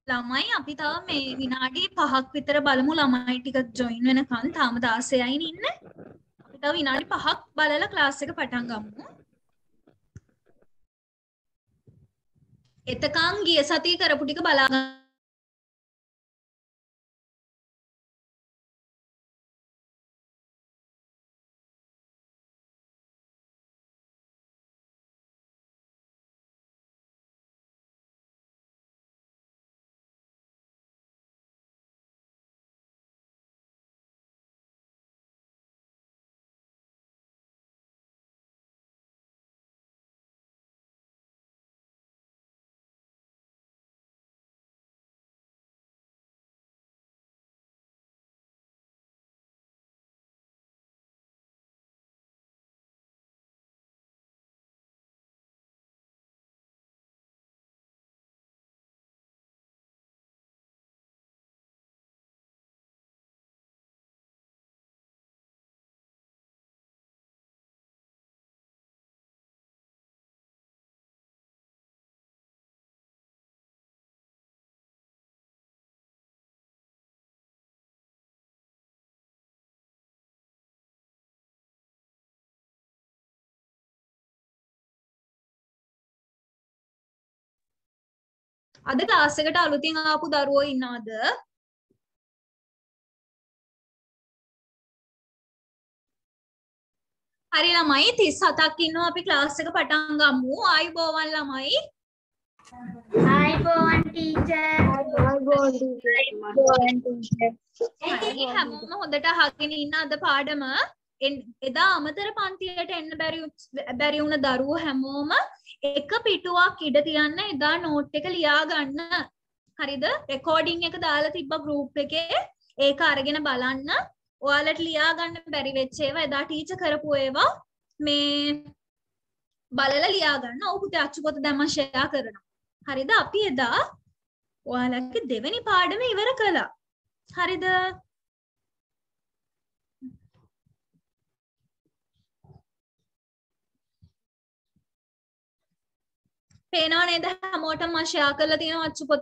ළමයි අපි තව මේ විනාඩි 5ක් විතර බලමු ළමයි ටික ජොයින් වෙනකන් තාම 16යින් ඉන්නේ. අපි තව විනාඩි 5ක් බලලා ක්ලාස් එක පටන් ගමු. එතකන් ගිය සතියේ කරපු ටික බලා ගන්න. අද ක්ලාස් එකට අලුතින් ආපු දරුවෝ ඉන්නවද? හරි ළමයි 37ක් ඉන්නවා අපි ක්ලාස් එක පටන් ගමු. ආයුබෝවන් ළමයි. ආයුබෝවන් ටීචර්. හරි හැමෝම හොඳට අහගෙන ඉන්න අද පාඩම එදා අමතර පන්තියට එන්න බැරි වුණ දරුවෝ හැමෝම එක පිටුවක් ඉඩ තියන්න එදා නෝට් එක ලියා ගන්න. හරිද? රෙකෝඩින් එක දාලා තිබ්බ ගෲප් එකේ ඒක අරගෙන බලන්න. ඔයාලට ලියා ගන්න බැරි වෙච්ච ඒවා එදා ටීචර් කරපු ඒවා මේ බලලා ලියා ගන්න. ඔව් පුතේ අච්චු පොත දැන් මම ෂෙයා කරනවා. හරිද? අපි එදා ඔයාලගේ දෙවෙනි පාඩම ඉවර කළා. හරිද? පේනව නේද හැමෝටම මම ෂෙයා කරලා තියෙන අච්චු පොත?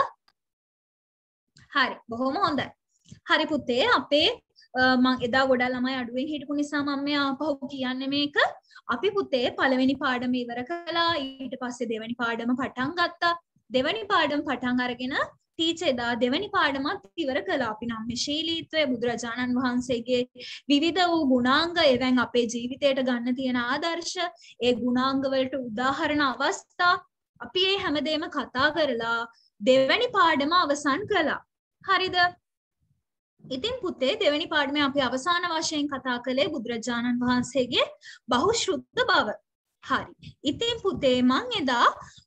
හරි. බොහොම හොඳයි. හරි පුතේ අපේ මම එදා ගොඩක් ළමයි අඩුවෙන් හිටපු නිසා මම මේ ආපහු කියන්නේ මේක. අපි පුතේ පළවෙනි පාඩම ඉවර කළා. ඊට පස්සේ දෙවෙනි පාඩම පටන් ගත්තා. දෙවෙනි පාඩම පටන් අරගෙන ටීචර් එදා දෙවෙනි පාඩමත් ඉවර කළා. අපි නම් මේ ශීලීත්වය බුදුරජාණන් වහන්සේගේ විවිධ වූ ගුණාංග එවෙන් අපේ ජීවිතයට ගන්න තියෙන ආදර්ශ, ඒ ගුණාංග වලට උදාහරණ අවස්ථා අපි මේ හැමදේම කතා කරලා දෙවෙනි පාඩම අවසන් කළා. හරිද? ඉතින් පුතේ දෙවෙනි පාඩමේ අපි අවසාන වශයෙන් කතා කළේ බුදුරජාණන් වහන්සේගේ බහුශ්‍රුත බව. හරි. ඉතින් පුතේ මං එදා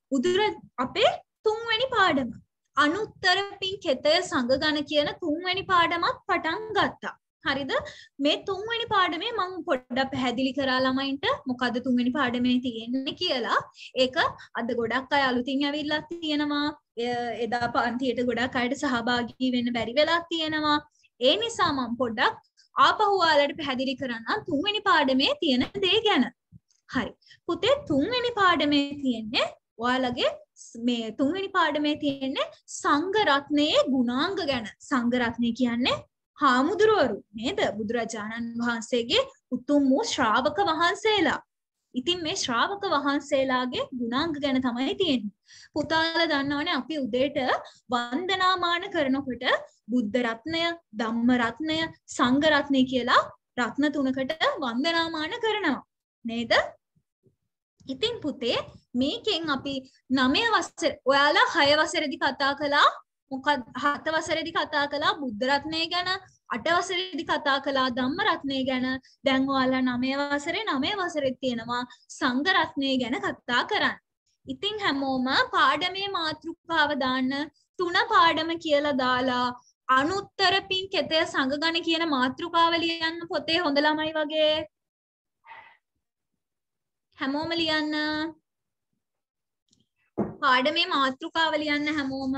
අපේ තුන්වෙනි පාඩම අනුත්තර පින් කෙතය සංගගණ කියන තුන්වෙනි පාඩමත් පටන් ගත්තා. හරිද? මේ තුන්වෙනි පාඩමේ මම පොඩ්ඩක් පැහැදිලි කරා ළමයින්ට මොකද්ද තුන්වෙනි පාඩමේ තියෙන්නේ කියලා. ඒක අද ගොඩක් අය අලුතින් ඇවිල්ලා තියෙනවා. එදා පන්තියට ගොඩක් අයට සහභාගී වෙන්න බැරි වෙලා තියෙනවා. ඒ නිසා මම පොඩ්ඩක් ආපහු ඔයාලට පැහැදිලි කරන්නම් තුන්වෙනි පාඩමේ තියෙන දේ ගැන. හරි. පුතේ තුන්වෙනි පාඩමේ තියෙන්නේ ඔයාලගේ මේ තුන්වෙනි පාඩමේ තියෙන්නේ සංඝ රත්නයේ ගුණාංග ගැන. සංඝ රත්නය කියන්නේ හාමුදුරුවරු නේද? බුදුරජාණන් වහන්සේගේ උතුම් වූ ශ්‍රාවක වහන්සේලා. ඉතින් මේ ශ්‍රාවක වහන්සේලාගේ ගුණාංග ගැන තමයි තියෙන්නේ. පුතාලා දන්නවනේ අපි උදේට වන්දනාමාන කරනකොට බුද්ධ රත්නය, ධම්ම රත්නය, සංඝ රත්නය කියලා රත්න තුනකට වන්දනාමාන කරනවා. නේද? ඉතින් පුතේ මේකෙන් අපි 9 වසර ඔයාලා 6 වසරේදී කතා කළා මොකද 7 වසරේදී කතා කළා බුද්ධ රත්නය ගැන 8 වසරේදී කතා කළා ධම්ම රත්නය ගැන දැන් ඔයාලා 9 වසරේ 9 වසරේ තියෙනවා සංඝ රත්නය ගැන කතා කරන්න. ඉතින් හැමෝම පාඩමේ මාතෘකාව දාන්න 3 පාඩම කියලා දාලා අනුත්තර පින් කෙතය සංගගණ කියන මාතෘකාව ලියන්න පොතේ හොඳ ළමයි වගේ හැමෝම ලියන්න පාඩමේ මාතෘකාව ලියන්න හැමෝම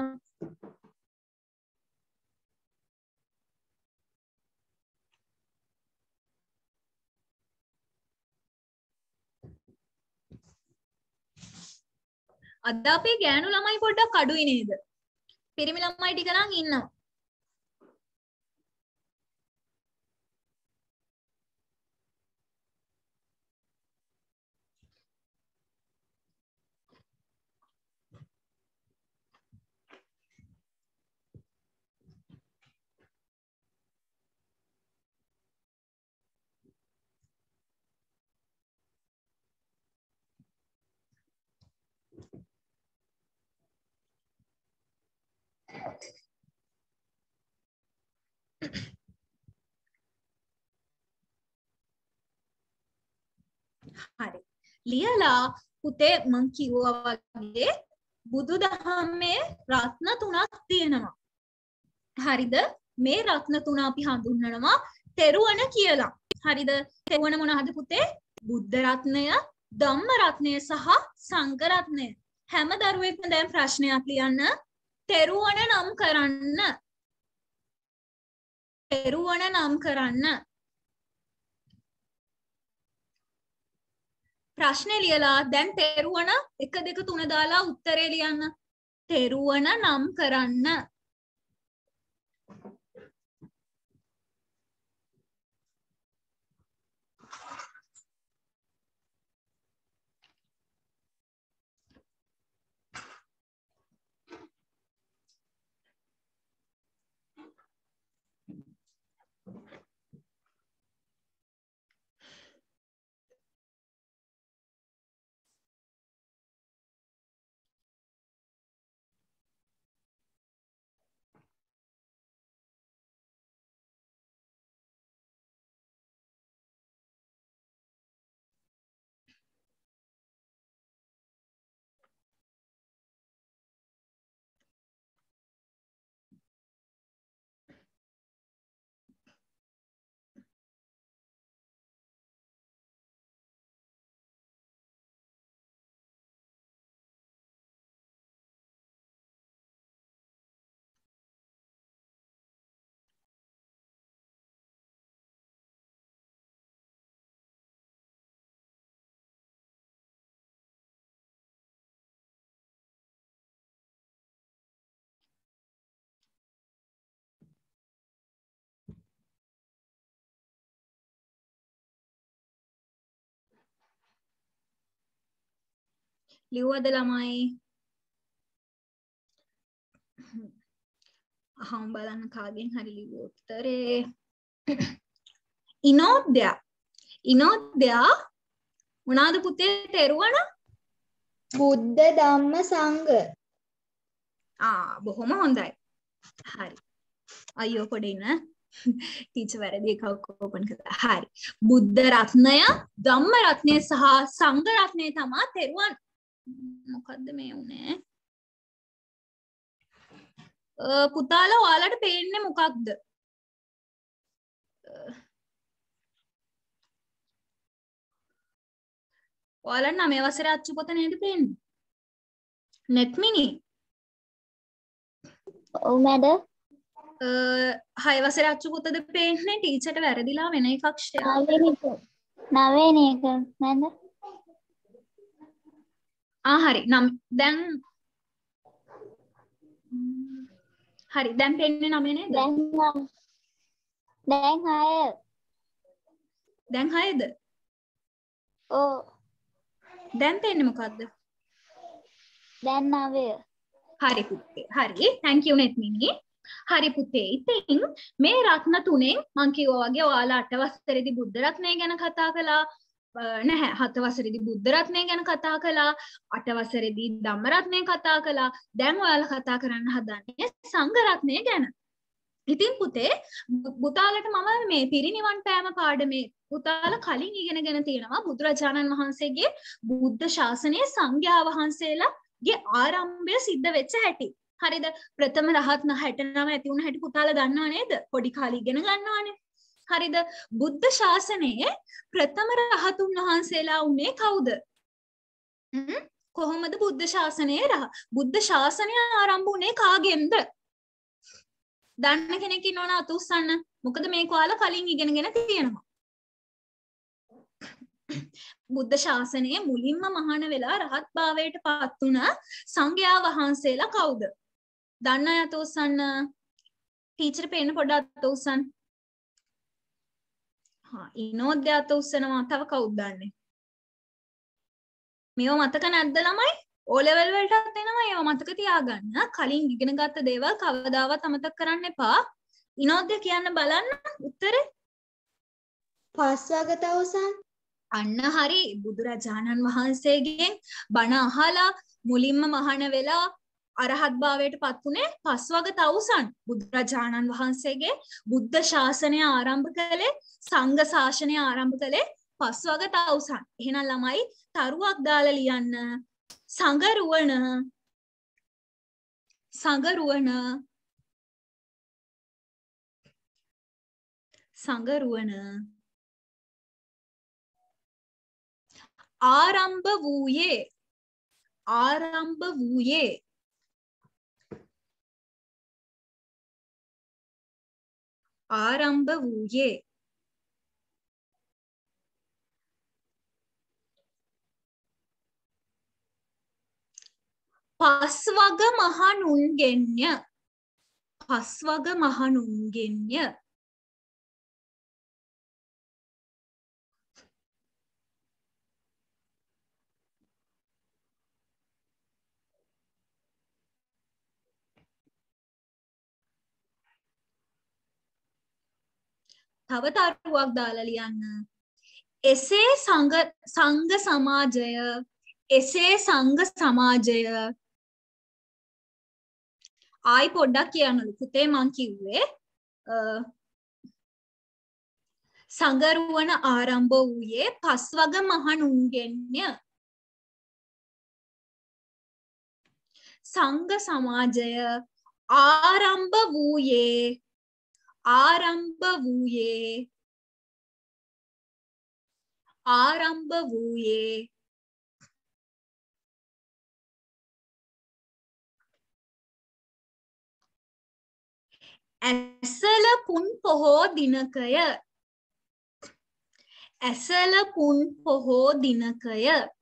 අද අපේ ගෑනු ළමයි පොඩ්ඩක් අඩුයි නේද? පිරිමි ළමයි ටික නම් ඉන්නවා. හරි. ලියලා පුතේ මං කිව්වා වගේ බුදුදහමේ රත්න තුනක් තියෙනවා. හරිද? මේ රත්න තුන අපි හඳුන්වනවා තෙරුවණ කියලා. හරිද? තෙරුවණ මොනවද පුතේ? බුද්ධ රත්නය, ධම්ම රත්නය සහ සංඝ රත්නය. හැම දරුවෙක්ම දැන් ප්‍රශ්නයක් ලියන්න. තෙරුවණ නම් කරන්න. තෙරුවණ නම් කරන්න. ප්‍රශ්නේ ලියලා දැන් තෙරුවණ 1 2 3 දාලා උත්තරේ ලියන්න. තෙරුවණ නම් කරන්න. ලිව්වද ළමයි? අහම් බලන්න කාගෙන් හරි ලිව්ව උත්තරේ. ඉනෝද්‍ය. ඉනෝද්‍ය මොනවාද පුතේ තෙරුවණ? බුද්ධ ධම්ම සංඝ. බොහොම හොඳයි. හරි. අයියෝ පොඩි ඉන්න. ටීචර් වැරදි එකක් ඕපන් කළා. හරි. බුද්ධ රත්නය, ධම්ම රත්නය සහ සංඝ රත්නය තමයි තෙරුවන්. මොකද්ද මේ උනේ? පුතාලා ඔයාලට පේන්නේ මොකක්ද? ඔයාලට 9 වසරේ අච්චු පොත නේද පේන්නේ? නෙත්මිනි. ඔව් මැඩම්. 6 වසරේ අච්චු පොතද පේන්නේ? ටීචර්ට වැරදිලා වෙන එකක් ෂෙයා. 9 එක මැඩම්. හරි. දැන් හරි දැන් පේන්නේ 9 නේද? දැන් 6. දැන් 6ද? ඔව්. දැන් පේන්නේ මොකද්ද? දැන් 9. හරි පුතේ. හරි. thank you නෙත්මිනි. හරි පුතේ. ඉතින් මේ රත්න තුනෙන් මම කිව්වා වගේ ඔයාලා 8 වසරේදී බුද්ධ රත්නය ගැන කතා කළා. නැහැ 7 වසරේදී බුද්ධ රත්නය ගැන කතා කළා. 8 වසරේදී ධම්ම රත්නය කතා කළා. දැන් ඔයාලා කතා කරන්න හදන්නේ සංඝ රත්නය ගැන. ඉතින් පුතේ පුතාලට මම මේ පිරිනිවන් පෑම පාඩමේ පුතාලා කලින් ඉගෙනගෙන තියෙනවා බුදුරජාණන් වහන්සේගේ බුද්ධ ශාසනයේ සංඝයා වහන්සේලාගේ ආරම්භය සිද්ධ වෙච්ච හැටි. හරිද? ප්‍රථම රහත් 69 ඇති වුණ හැටි පුතාලා දන්නව නේද? පොඩි කාලේ ඉගෙන ගන්නවානේ. හරිද? බුද්ධ ශාසනයේ ප්‍රථම රහතුන් වහන්සේලා උනේ කවුද? කොහොමද බුද්ධ ශාසනයේ බුද්ධ ශාසනය ආරම්භ වුණේ කාගෙන්ද? දන්න කෙනෙක් ඉන්නවනම් අත උස්සන්න. මොකද මේක ඔයාලා කලින් ඉගෙනගෙන තියෙනවා. බුද්ධ ශාසනයේ මුලින්ම මහාන වෙලා රහත් භාවයට පත් වුණ සංඝයා වහන්සේලා කවුද? දන්න අය අත උස්සන්න. ටීචර් පේන්න පොඩ්ඩක් අත උස්සන්න. හා ඉනෝද්‍ය අත උස්සනවා. තව කවුද දන්නේ? මේව මතක නැද්ද ළමයි? O level වලටත් එනවා. ඒව මතක තියාගන්න. කලින් ඉගෙන ගත්ත දේවල් කවදාවත් අමතක කරන්න එපා. ඉනෝද්‍ය කියන්න බලන්න උත්තරේ. පස්වග තවුසන්. අන්න හරි. බුදුරජාණන් වහන්සේගෙන් බණ අහලා මුලින්ම මහාන වෙලා අරහත් භාවයට පත් වුණේ පස්වග තවුසන්. බුදුරජාණන් වහන්සේගේ බුද්ධ ශාසනය ආරම්භ කළේ සංඝ ශාසනය ආරම්භ කළේ පස්වග තවුසන්. එහෙනම් ළමයි තරුවක් දාලා ලියන්න. සංගරුවන සංගරුවන සංගරුවන ආරම්භ වූයේ ආරම්භ වූයේ ආරම්භ වූයේ පස්වග මහණුන්ගෙන්ය. පස්වග මහණුන්ගෙන්ය. තව තරුවක් දාලා ලියන්න. එසේ සංඝ සමාජය එසේ සංඝ සමාජය ආයි පොඩ්ඩක් කියන්නලු පුතේ මං කිව්වේ සංගරුවන ආරම්භ වූයේ පස්වග මහණුන්ගෙන්ය. සංඝ සමාජය ආරම්භ වූයේ ආරම්භ වූයේ ආරම්භ වූයේ ඇසල පුන් පොහෝ දිනකය. ඇසල පුන් පොහෝ දිනකය.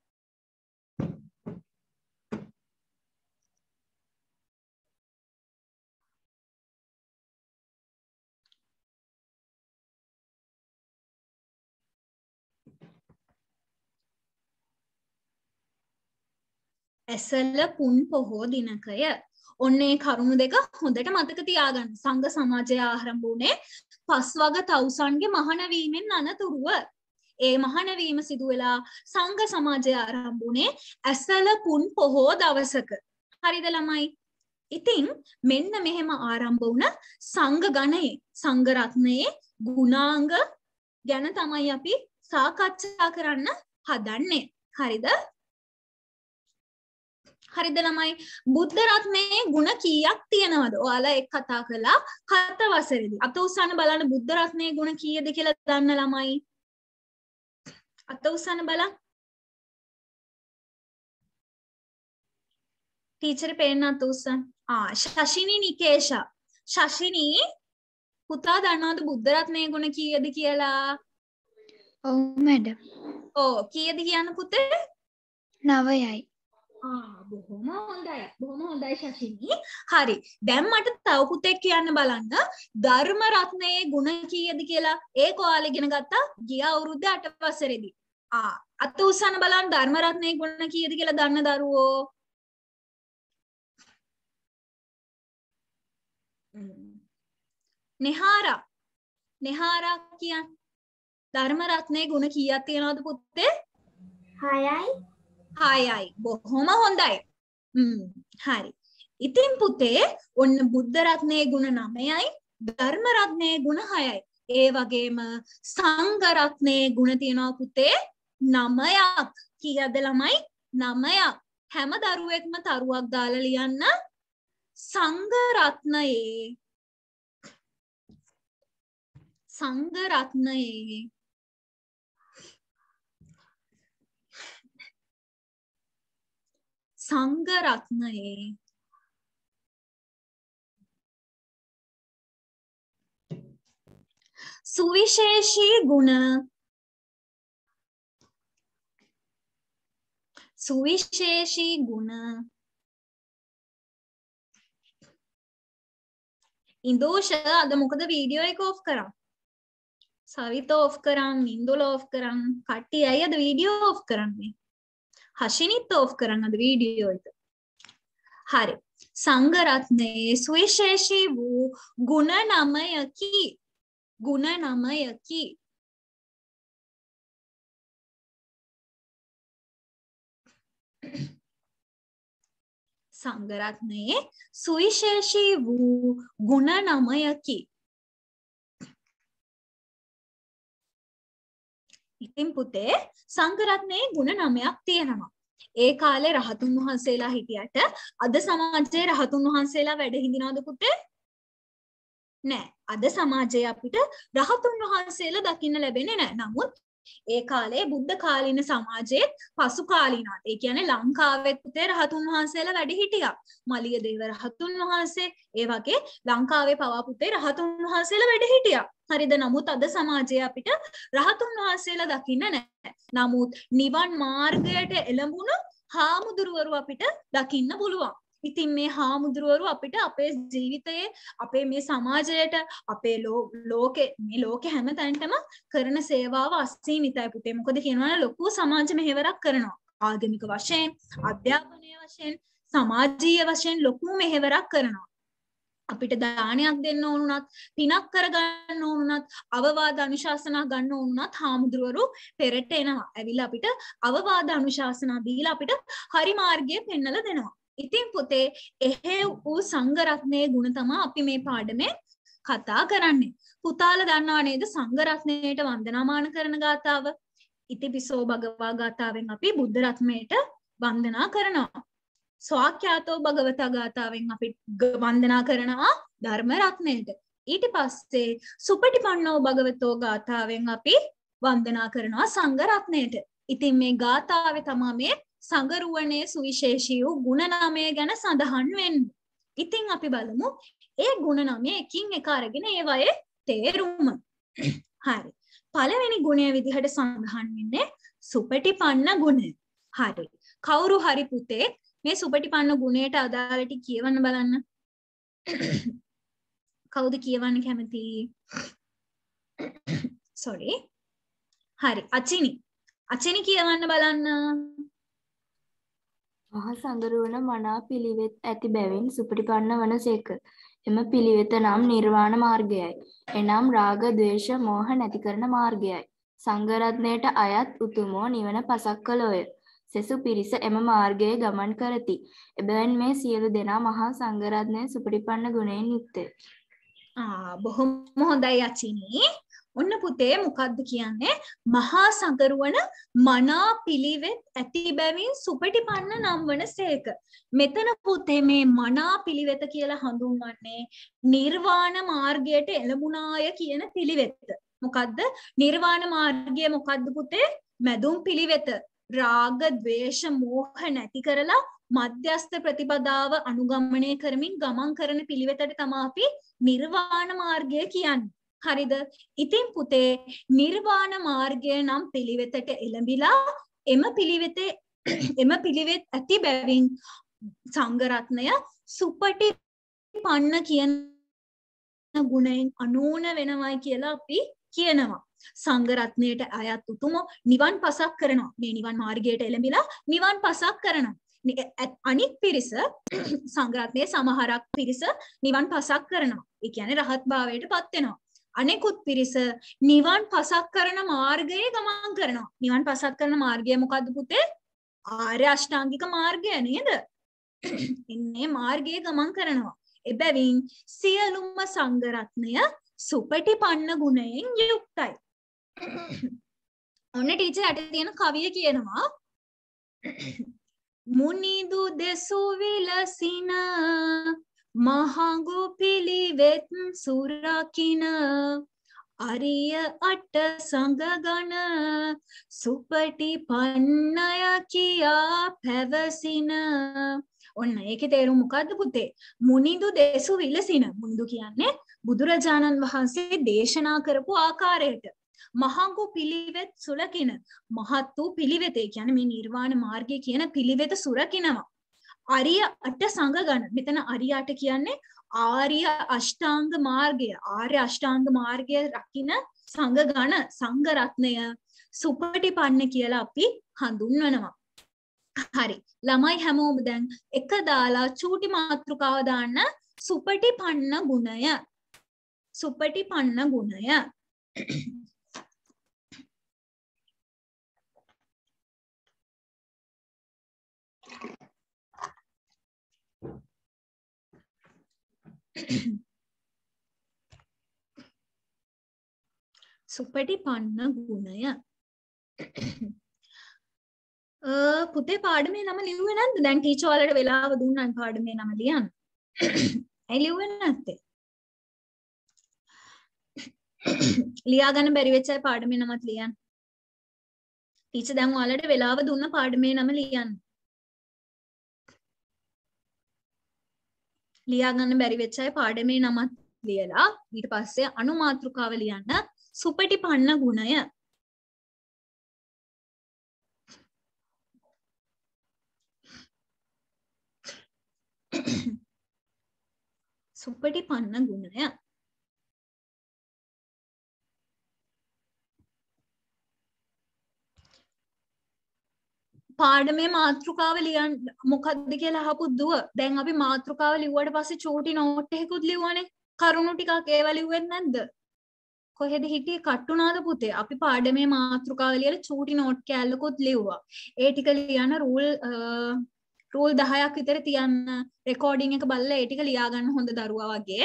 ඇසල පුන් පොහෝ දිනකය. ඔන්නේ කරුණු දෙක හොඳට මතක තියාගන්න. සංඝ සමාජය ආරම්භ වුණේ පස්වග තවුසන්ගේ මහණ වීමෙන් අනතුරුව. ඒ මහණ වීම සිදු වෙලා සංඝ සමාජය ආරම්භ වුණේ ඇසල පුන් පොහෝ දවසක. හරිද ළමයි? ඉතින් මෙන්න මෙහෙම ආරම්භ වුණ සංඝ ගණයේ සංඝ රත්නයේ ගුණාංග ගැන තමයි අපි සාකච්ඡා කරන්න හදන්නේ. හරිද? හරිද ළමයි? බුද්ධ රත්නයේ ගුණ කීයක් තියෙනවද? ඔයාලා එක් කතා කළා හත වසරේදී. අත උස්සන්න බලන්න බුද්ධ රත්නයේ ගුණ කීයද කියලා දන්න ළමයි. අත උස්සන්න බලන්න. ටීචර් පේන්න අත උස්සන්න. ශෂිනී නිකේෂා. ශෂිනී පුතා දන්නවද බුද්ධ රත්නයේ ගුණ කීයද කියලා? ඔව් මැඩම්. ඔව් කීයද කියන්න පුතේ? 9යි. බොහොම හොඳයි. බොහොම හොඳයි ශෂිනී. හරි. දැන් මට තව පුතෙක් කියන්න බලන්න. ධර්ම රත්නයේ ගුණ කීයද කියලා. ඒක ඔයාලා ඉගෙන ගත්තා ගිය අවුරුද්දේ 8 වසරේදී. අත උස්සන්න බලන්න ධර්ම රත්නයේ ගුණ කීයද කියලා දන්න දරුවෝ. නෙහාරා කියන්න. ධර්ම රත්නයේ ගුණ කීයක් තියෙනවද පුතේ? 6යි. 6යි. බොහොම හොඳයි. හරි. ඉතින් පුතේ ඔන්න බුද්ධ රත්නයේ ගුණ 9යි, ධර්ම රත්නයේ ගුණ 6යි. ඒ වගේම සංඝ රත්නයේ ගුණ තියෙනවා පුතේ 9ක්. කීයද ළමයි? 9ක්. හැම දරුවෙක්ම තරුවක් දාලා ලියන්න. සංඝ රත්නයේ සංඝ රත්නයේ සංඝ රත්නයේ සුවිශේෂී ගුණ සුවිශේෂී ගුණ ඉන්දෝෂ අද මොකද වීඩියෝ එක ඔෆ් කරා? සවිත ඔෆ් කරන්, ඉන්දුල ඔෆ් කරන්, කට්ටිය අය අද වීඩියෝ ඔෆ් කරන්නේ. හෂිනිත් ඔෆ් කරන් අද වීඩියෝ එක. හරි. සංඝ රත්නයේ සුවිශේෂී වූ ගුණ 9කි. ගුණ 9කි. සංඝ රත්නයේ සුවිශේෂී වූ ගුණ 9කි. ඉතින් පුතේ සංඝ රත්නයේ ගුණ 9ක් තියෙනවා. ඒ කාලේ රහතුන් වහන්සේලා හිටියට අද සමාජයේ රහතුන් වහන්සේලා වැඩ හිඳිනවද පුතේ? නෑ. අද සමාජයේ අපිට රහතුන් වහන්සේලා දකින්න ලැබෙන්නේ නෑ. නමුත් ඒ කාලේ බුද්ධ කාලීන සමාජයේ පසු කාලීනාත් ඒ කියන්නේ ලංකාවේ පුතේ රහතුන් වහන්සේලා වැඩ හිටියා. මලිය දේව රහතුන් වහන්සේ ඒ වගේ ලංකාවේ පවා පුතේ රහතුන් වහන්සේලා වැඩ හිටියා. හරිද? නමුත් අද සමාජයේ අපිට රහතුන් වහන්සේලා දකින්න නැහැ. නමුත් නිවන් මාර්ගයට එළඹුණු හාමුදුරුවරු අපිට දකින්න පුළුවන්. ඉතින් මේ හාමුදුරුවරු අපිට අපේ ජීවිතයේ අපේ මේ සමාජයට අපේ ලෝකේ හැම තැනටම කරන සේවාව අසීමිතයි පුතේ. මොකද කියනවනේ ලොකු සමාජ මෙහෙවරක් කරනවා. ආගමික වශයෙන්, අධ්‍යාපනීය වශයෙන්, සමාජීය වශයෙන් ලොකු මෙහෙවරක් කරනවා. අපිට දානයක් දෙන්න ඕනුනත්, පිනක් කරගන්න ඕනුනත්, අවවාද අනුශාසනා ගන්න ඕනුනත් හාමුදුරුවරු පෙරට එනවා. ඇවිල්ලා අපිට අවවාද අනුශාසනා දීලා අපිට හරි මාර්ගය පෙන්වලා දෙනවා. ඉතින් පුතේ එහෙව් වූ සංඝ රත්නයේ ගුණ තමයි අපි මේ පාඩමේ කතා කරන්නේ. පුතාලා දන්නවා නේද සංඝ රත්නයට වන්දනාමාන කරන ගාතාව? ඉතිපිසෝ භගවා ගාතාවෙන් අපි බුද්ධ රත්නයට වන්දනා කරනවා. ස්වාක්ඛ්‍යාතෝ භගවතා ගාතාවෙන් අපි වන්දනා කරනවා ධර්ම රත්නයට. ඊට පස්සේ සුපටිපන්නෝ භගවතෝ ගාතාවෙන් අපි වන්දනා කරනවා සංඝ රත්නයට. ඉතින් මේ ගාතාවේ තමයි මේ සංගරුවනේ සුවිශේෂී වූ ගුණ 9 ගැන සඳහන් වෙන්නේ. ඉතින් අපි බලමු ඒ ගුණ 9 එකින් එක අරගෙන ඒවයේ තේරුම. හරි. පළවෙනි ගුණය විදිහට සඳහන් වෙන්නේ සුපටිපන්න ගුණය. හරි. කවුරු හරි පුතේ මේ සුපටිපන්න ගුණයට අදාළ ටික කියවන්න බලන්න. කවුද කියවන්න කැමති? sorry. හරි. අචිනි කියවන්න බලන්න. මහා සංගරුවන මනා පිළිවෙත් ඇති බැවින් සුපටිපන්න වනසේක. එම පිළිවෙත නම් නිර්වාණ මාර්ගයයි. එනම් රාග, ද්වේෂ, මෝහ නැති කරන මාර්ගයයි. සංඝ රත්නයට අයත් උතුමෝ නිවන පසක් කළෝය. සෙසු පිරිස එම මාර්ගයේ ගමන් කරති. එබැවින් මේ සියලු දෙනා මහා සංඝ රත්නයේ සුපටිපන්න ගුණයෙන් යුක්තය. බොහොම හොඳයි අචිනි. ඔන්න පුතේ මොකද්ද කියන්නේ? මහා සංගරුවන මනා පිළිවෙත් ඇති බැවින් සුපටිපන්න නම් වනසේක. මෙතන පුතේ මේ මනා පිළිවෙත කියලා හඳුන්වන්නේ නිර්වාණ මාර්ගයට එළඹුණාය කියන පිළිවෙත. මොකද්ද? නිර්වාණ මාර්ගය මොකද්ද පුතේ? මැදුම් පිළිවෙත. රාග, ද්වේෂ, මෝහ නැති කරලා මධ්‍යස්ථ ප්‍රතිපදාව අනුගමනය කරමින් ගමන් කරන පිළිවෙතට තමයි අපි නිර්වාණ මාර්ගය කියන්නේ. හරිද? ඉතින් පුතේ නිර්වාණ මාර්ගය නම් පිළිවෙතට එළඹිලා එම පිළිවෙත් ඇති බැවින් සංඝ රත්නය සුපටිපන්න කියන ගුණයෙන් අනූන වෙනවයි කියලා අපි කියනවා. සංඝ රත්නයට අයත් උතුමෝ නිවන් පසක් කරනවා. මේ නිවන් මාර්ගයට එළඹිලා නිවන් පසක් කරනවා. අනිත් පිරිස සංඝ රත්නයේ සමහරක් පිරිස නිවන් පසක් කරනවා. ඒ කියන්නේ රහත් භාවයට පත් වෙනවා. අනෙකුත් පිරිස නිවන් පසක් කරන මාර්ගයේ ගමන් කරනවා. නිවන් පසක් කරන මාර්ගය මොකද්ද පුතේ? ආර්ය අෂ්ටාංගික මාර්ගය නේද? ඉන්නේ මාර්ගයේ ගමන් කරනවා. එබැවින් සියලුම සංඝ රත්නය සුපටිපන්න ගුණයෙන් යුක්තයි. ඔන්න ටීචර් යට තියෙන කවිය කියනවා මුනිදු දෙසු විලසින මහඟු පිළිවෙත් සුරකින අරිය අට සංගගණ සුපටිපන්නය කියා පැවසින. ඔන්න ඒකේ තේරුම මොකද්ද පුතේ? මුනිදු දෙසු විලසින. මුනිදු කියන්නේ බුදුරජාණන් වහන්සේ දේශනා කරපු ආකාරයට. මහඟු පිළිවෙත් සුලකින. මහත් වූ පිළිවෙත. ඒ කියන්නේ මේ නිර්වාණ මාර්ගය කියන පිළිවෙත සුරකිනවා. අරිය අට සංඝ ගණ. මෙතන අරිය අට කියන්නේ ආර්ය අෂ්ටාංග මාර්ගය. ආර්ය අෂ්ටාංග මාර්ගය රකින්න සංඝ ගණ සංඝ රත්නය සුපටිපන්න කියලා අපි හඳුන්වනවා. හරි. ළමයි හැමෝම දැන් එක දාලා චූටි මාතෘකාව දාන්න සුපටිපන්න ගුණය. සුපටිපන්න ගුණය. සුපටිපන්න ගුණය. පුතේ පාඩමේ නම ලිව්වේ නැද්ද? දැන් ටීචර් වලට වෙලාව දුන්නාන් පාඩමේ නම ලියන්න. ඇයි ලිව්වේ නැත්තේ? ලියා ගන්න බැරි වෙච්ච අය පාඩමේ නමත් ලියන්න. ටීචර් දැන් ඔයාලට වෙලාව දුන්න පාඩමේ නම ලියන්න. ලියා ගන්න බැරි වෙච්ච අය පාඩමේ නමත් ලියලා ඊට පස්සේ අනුමාත්‍රිකාව ලියන්න සුපටිපන්න ගුණය. සුපටිපන්න ගුණය. පාඩමේ මාතෘකාව ලියන්න මොකක්ද කියලා අහපු දුව. දැන් අපි මාතෘකාව ලිව්වට පස්සේ චූටි නෝට් එකකුත් ලිව්වනේ. කරුණු ටිකක් ඒවා ලිව්වෙත් නැද්ද? කොහෙද හිටියේ කට්ටුනාද පුතේ? අපි පාඩමේ මාතෘකාව ලියලා චූටි නෝට් කෑල්ලකුත් ලිව්වා. ඒ ටික ලියන්න රූල් 10ක් විතර තියන්න. රෙකෝඩින් එක බලලා ඒ ටික ලියා ගන්න හොඳ දරුවා වගේ.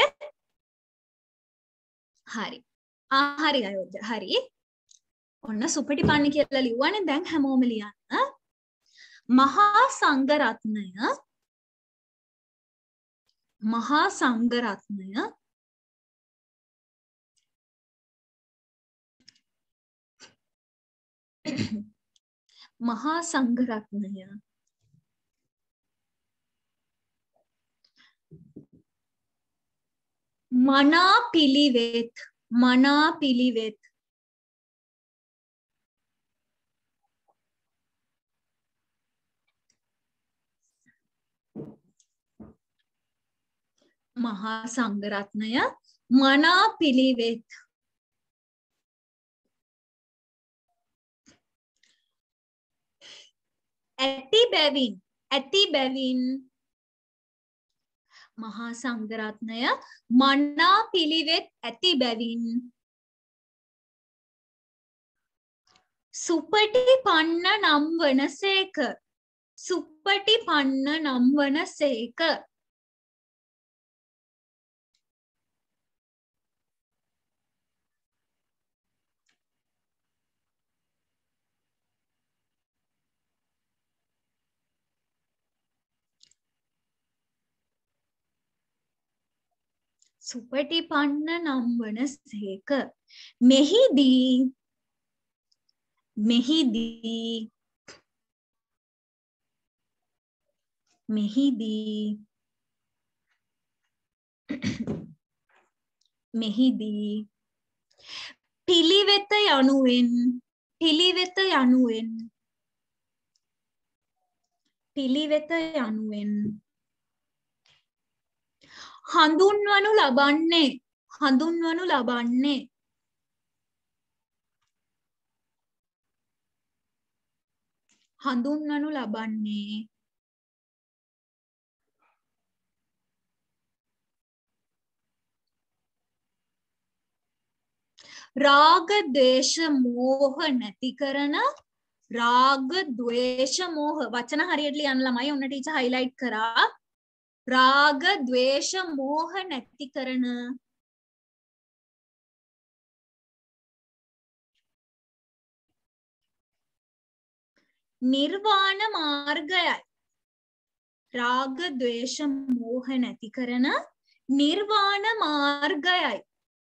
හරි. හරි අයෝධ්‍ය. හරි. ඔන්න සුපටිපන්න කියලා ලිව්වනේ. දැන් හැමෝම ලියන්න. මහා සංඝරත්නය මහා සංඝරත්නය මහා සංඝරත්නය මනා පිළිවෙත් මහා සංඝරත්නය මනා පිළිවෙත් ඇති බැවින් මහා සංඝරත්නය මනා පිළිවෙත් ඇති බැවින් සුපටිපන්න නම් වනසේක. සුපටිපන්න නම් වනසේක. සුපටිපන්න නම් වනසේක. මෙහිදී පිළිවෙත යනුවෙන් හඳුන්වනු ලබන්නේ රාග ද්වේෂ මෝහ නැති කරන රාග ද්වේෂ මෝහ වචන හරියට ලියන්න ළමයි. ඔන්න ටීචර් හයිලයිට් කරා. රාග ද්වේෂ මෝහ නැති කරන නිර්වාණ මාර්ගයයි. රාග ද්වේෂ මෝහ නැති කරන නිර්වාණ මාර්ගයයි.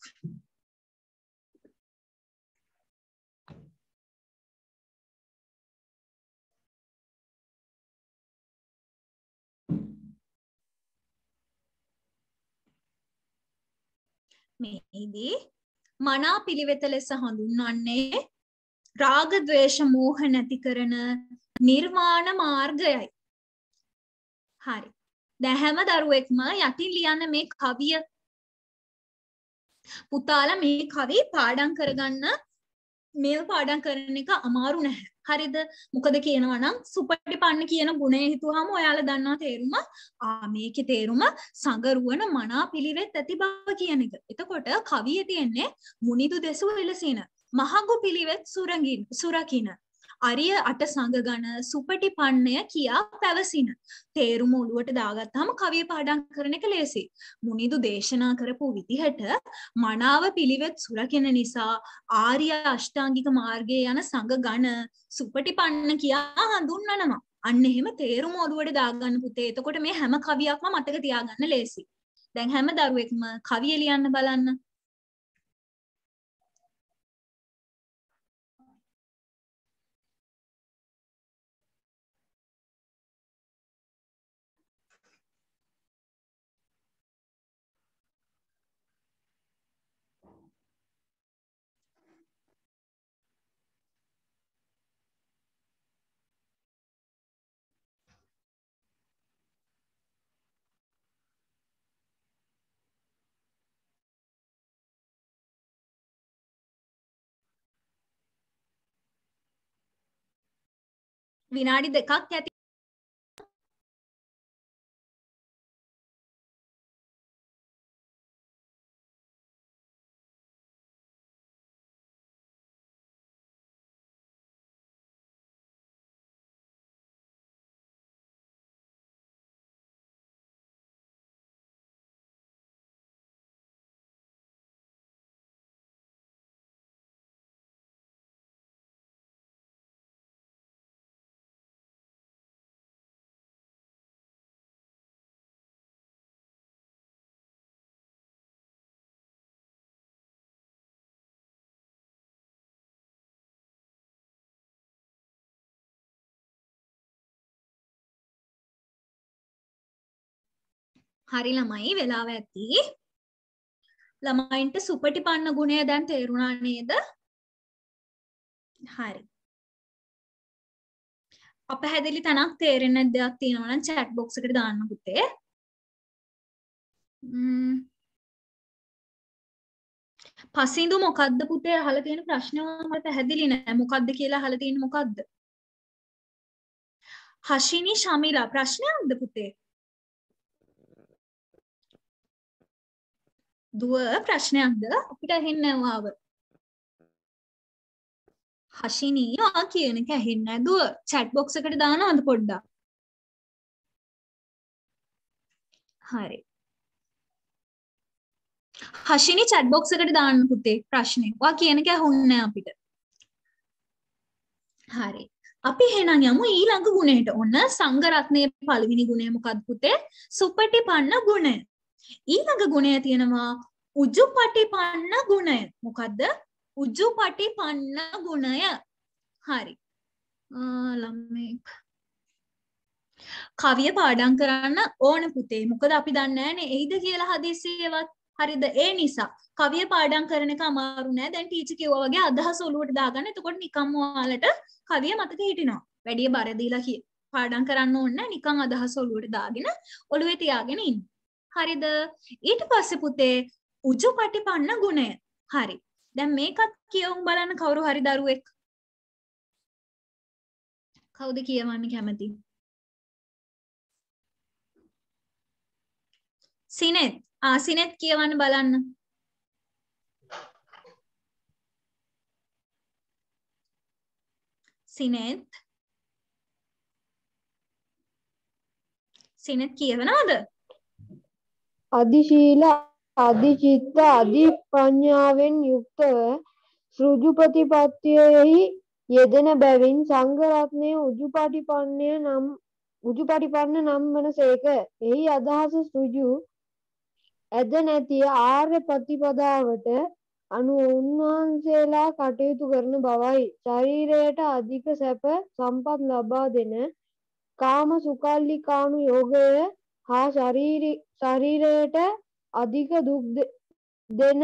මෙහිදී මනා පිළිවෙත ලෙස හඳුන්වන්නේ රාග ද්වේෂ මෝහ නැති කරන නිර්වාණ මාර්ගයයි. හරි. දැන් හැම දරුවෙක්ම යටින් ලියන්න මේ කවිය. පුතාලා මේ කවිය පාඩම් කරගන්න. මේව පාඩම් කරන එක අමාරු නැහැ. හරිද? මොකද කියනවා නම් සුපටිපන්න කියන ගුණය හිතුවාම ඔයාලා දන්නවා තේරුම. මේකේ තේරුම සංගරුවන මනා පිළිවෙත් ඇති බව කියන එක. එතකොට කවියේ තියෙන්නේ මුනිදු දෙසු එලසින මහඟු පිළිවෙත් සුරකින අරිය අට සංගගණ සුපටිපන්නය කියා පැවසින. තේරුම ඔළුවට දාගත්තාම කවිය පාඩම් කරන එක ලේසි. මුනිදු දේශනා කරපු විදිහට මනාව පිළිවෙත් සුරකින නිසා ආර්ය අෂ්ටාංගික මාර්ගයේ යන සංගගණ සුපටිපන්න කියා හඳුන්වනවා. අන්න එහෙම තේරුම ඔළුවට දාගන්න පුතේ. එතකොට මේ හැම කවියක්ම මතක තියාගන්න ලේසි. දැන් හැම දරුවෙක්ම කවිය ලියන්න බලන්න. විනාඩි දෙකක් ඇති. හරි ළමයි වෙලාව ඇති. ළමයින්ට සුපටිපන්න ගුණය දැන් තේරුණා නේද? හරි. අපහැදිලි තැනක් තේරෙන්නේ නැද්ද දෙයක් තියෙනවා නම් chat box එකට දාන්න පුතේ. පසින්දු මොකද්ද පුතේ අහලා තියෙන ප්‍රශ්නේ මට පැහැදිලි නෑ. මොකද්ද කියලා අහලා තියෙන්නේ මොකද්ද? හෂිනි ශමිලා ප්‍රශ්නයක්ද පුතේ? දුව ප්‍රශ්නයක්ද? අපිට ඇහෙන්නේ නැවව. හෂිනි ආ කියන එක ඇහෙන්නේ නැහැ දුව. chat box එකට දානවද පොඩ්ඩක්? හරි. හෂිනි chat box එකට දාන්න පුතේ ප්‍රශ්නේ. ඔයා කියන එක ඇහුන්නේ නැහැ අපිට. හරි. අපි එහෙනම් යමු ඊළඟ ගුණයට. ඔන්න සංඝ රත්නයේ පළවෙනි ගුණය මොකක්ද පුතේ? සුපටිපන්න ගුණය. ඊළඟ ගුණය තියෙනවා උජුපටිපන්න ගුණය. මොකද්ද? උජුපටිපන්න ගුණය. හරි. ළමෙක් කවිය පාඩම් කරන්න ඕන පුතේ. මොකද අපි දන්නේ නැහනේ එයිද කියලා හදිස්සියවත්. හරිද? ඒ නිසා කවිය පාඩම් කරන එක අමාරු නෑ. දැන් ටීචර් කිව්වා වගේ අදහස ඔලුවට දාගන්න. එතකොට නිකම්ම ඔයාලට කවිය මතක හිටිනවා. වැඩි බර දීලා පාඩම් කරන්න ඕනේ නෑ. නිකන් අදහස ඔලුවට දාගෙන ඔලුවේ තියාගෙන ඉන්න. හරිද? ඊට පස්සේ පුතේ උජුපටිපන්න ගුණය. හරි. දැන් මේකත් කියවමු බලන්න කවුරු හරි දරුවෙක්. කවුද කියවන්න කැමති? සිනෙත්. සිනෙත් කියවන්න බලන්න. සිනෙත්. සිනෙත් කියවනවද? අධිශීල අධිචිත්ත අධිප්‍රඥාවෙන් යුක්තව සෘජුපතිපත්තියෙහි යෙදෙන බැවින් සංඝ රත්නය උජුපටිපන්න නම් වනසේක. එහි අදහස සෘජු ඇද නැති ආර්ය ප්‍රතිපදාවට අනුව උන්වහන්සේලා කටයුතු කරන බවයි. ශරීරයට අධික සැප සම්පත් ලබා දෙන කාම සුකල්ලිකානු යෝගය හා ශරීරයට අධික දුක් දෙන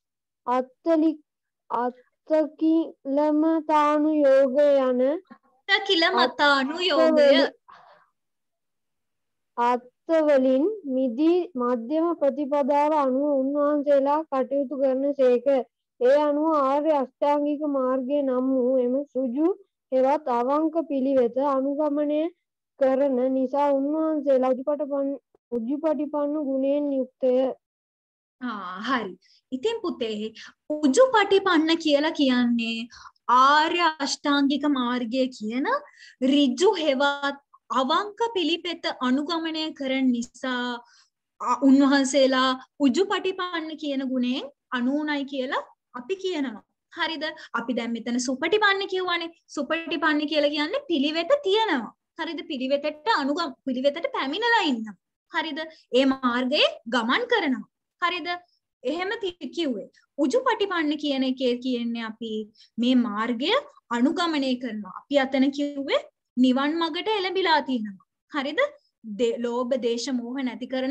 අත්තකිලමතානු යෝගය යන අත්තකිලමතානු යෝගය අත්වලින් මිදී මධ්‍යම ප්‍රතිපදාව අනුව උන්වහන්සේලා කටයුතු කරන සේක. ඒ අනුව ආර්ය අෂ්ටාංගික මාර්ගය නම් වූ එම සෘජු හෙවත් අවංක පිළිවෙත අනුගමනය කරන නිසා උන්වහන්සේලා උජුපටිපන්න ගුණයෙන් යුක්තය. හරි. ඉතින් පුතේ උජුපටිපන්න කියලා කියන්නේ ආර්ය අෂ්ටාංගික මාර්ගය කියන ඍජු හෙවත් අවංක පිළිපෙත අනුගමනය කරන නිසා උන්වහන්සේලා උජුපටිපන්න කියන ගුණයෙන් අනුුණයි කියලා අපි කියනවා. හරිද? අපි දැන් මෙතන සුපටිපන්න කියවනේ. සුපටිපන්න කියලා කියන්නේ පිළිවෙත තියෙනවා. හරිද? පිළිවෙතට පැමිණලා ඉන්නවා. හරිද? ඒ මාර්ගයේ ගමන් කරනවා. හරිද? එහෙම කිව්වේ. උජුපටිපන්න කියන එකේ කියන්නේ අපි මේ මාර්ගය අනුගමනය කරනවා. අපි අතන කිව්වේ නිවන් මගට එළඹිලා තියෙනවා. හරිද? ලෝභ දේශ මෝහ නැති කරන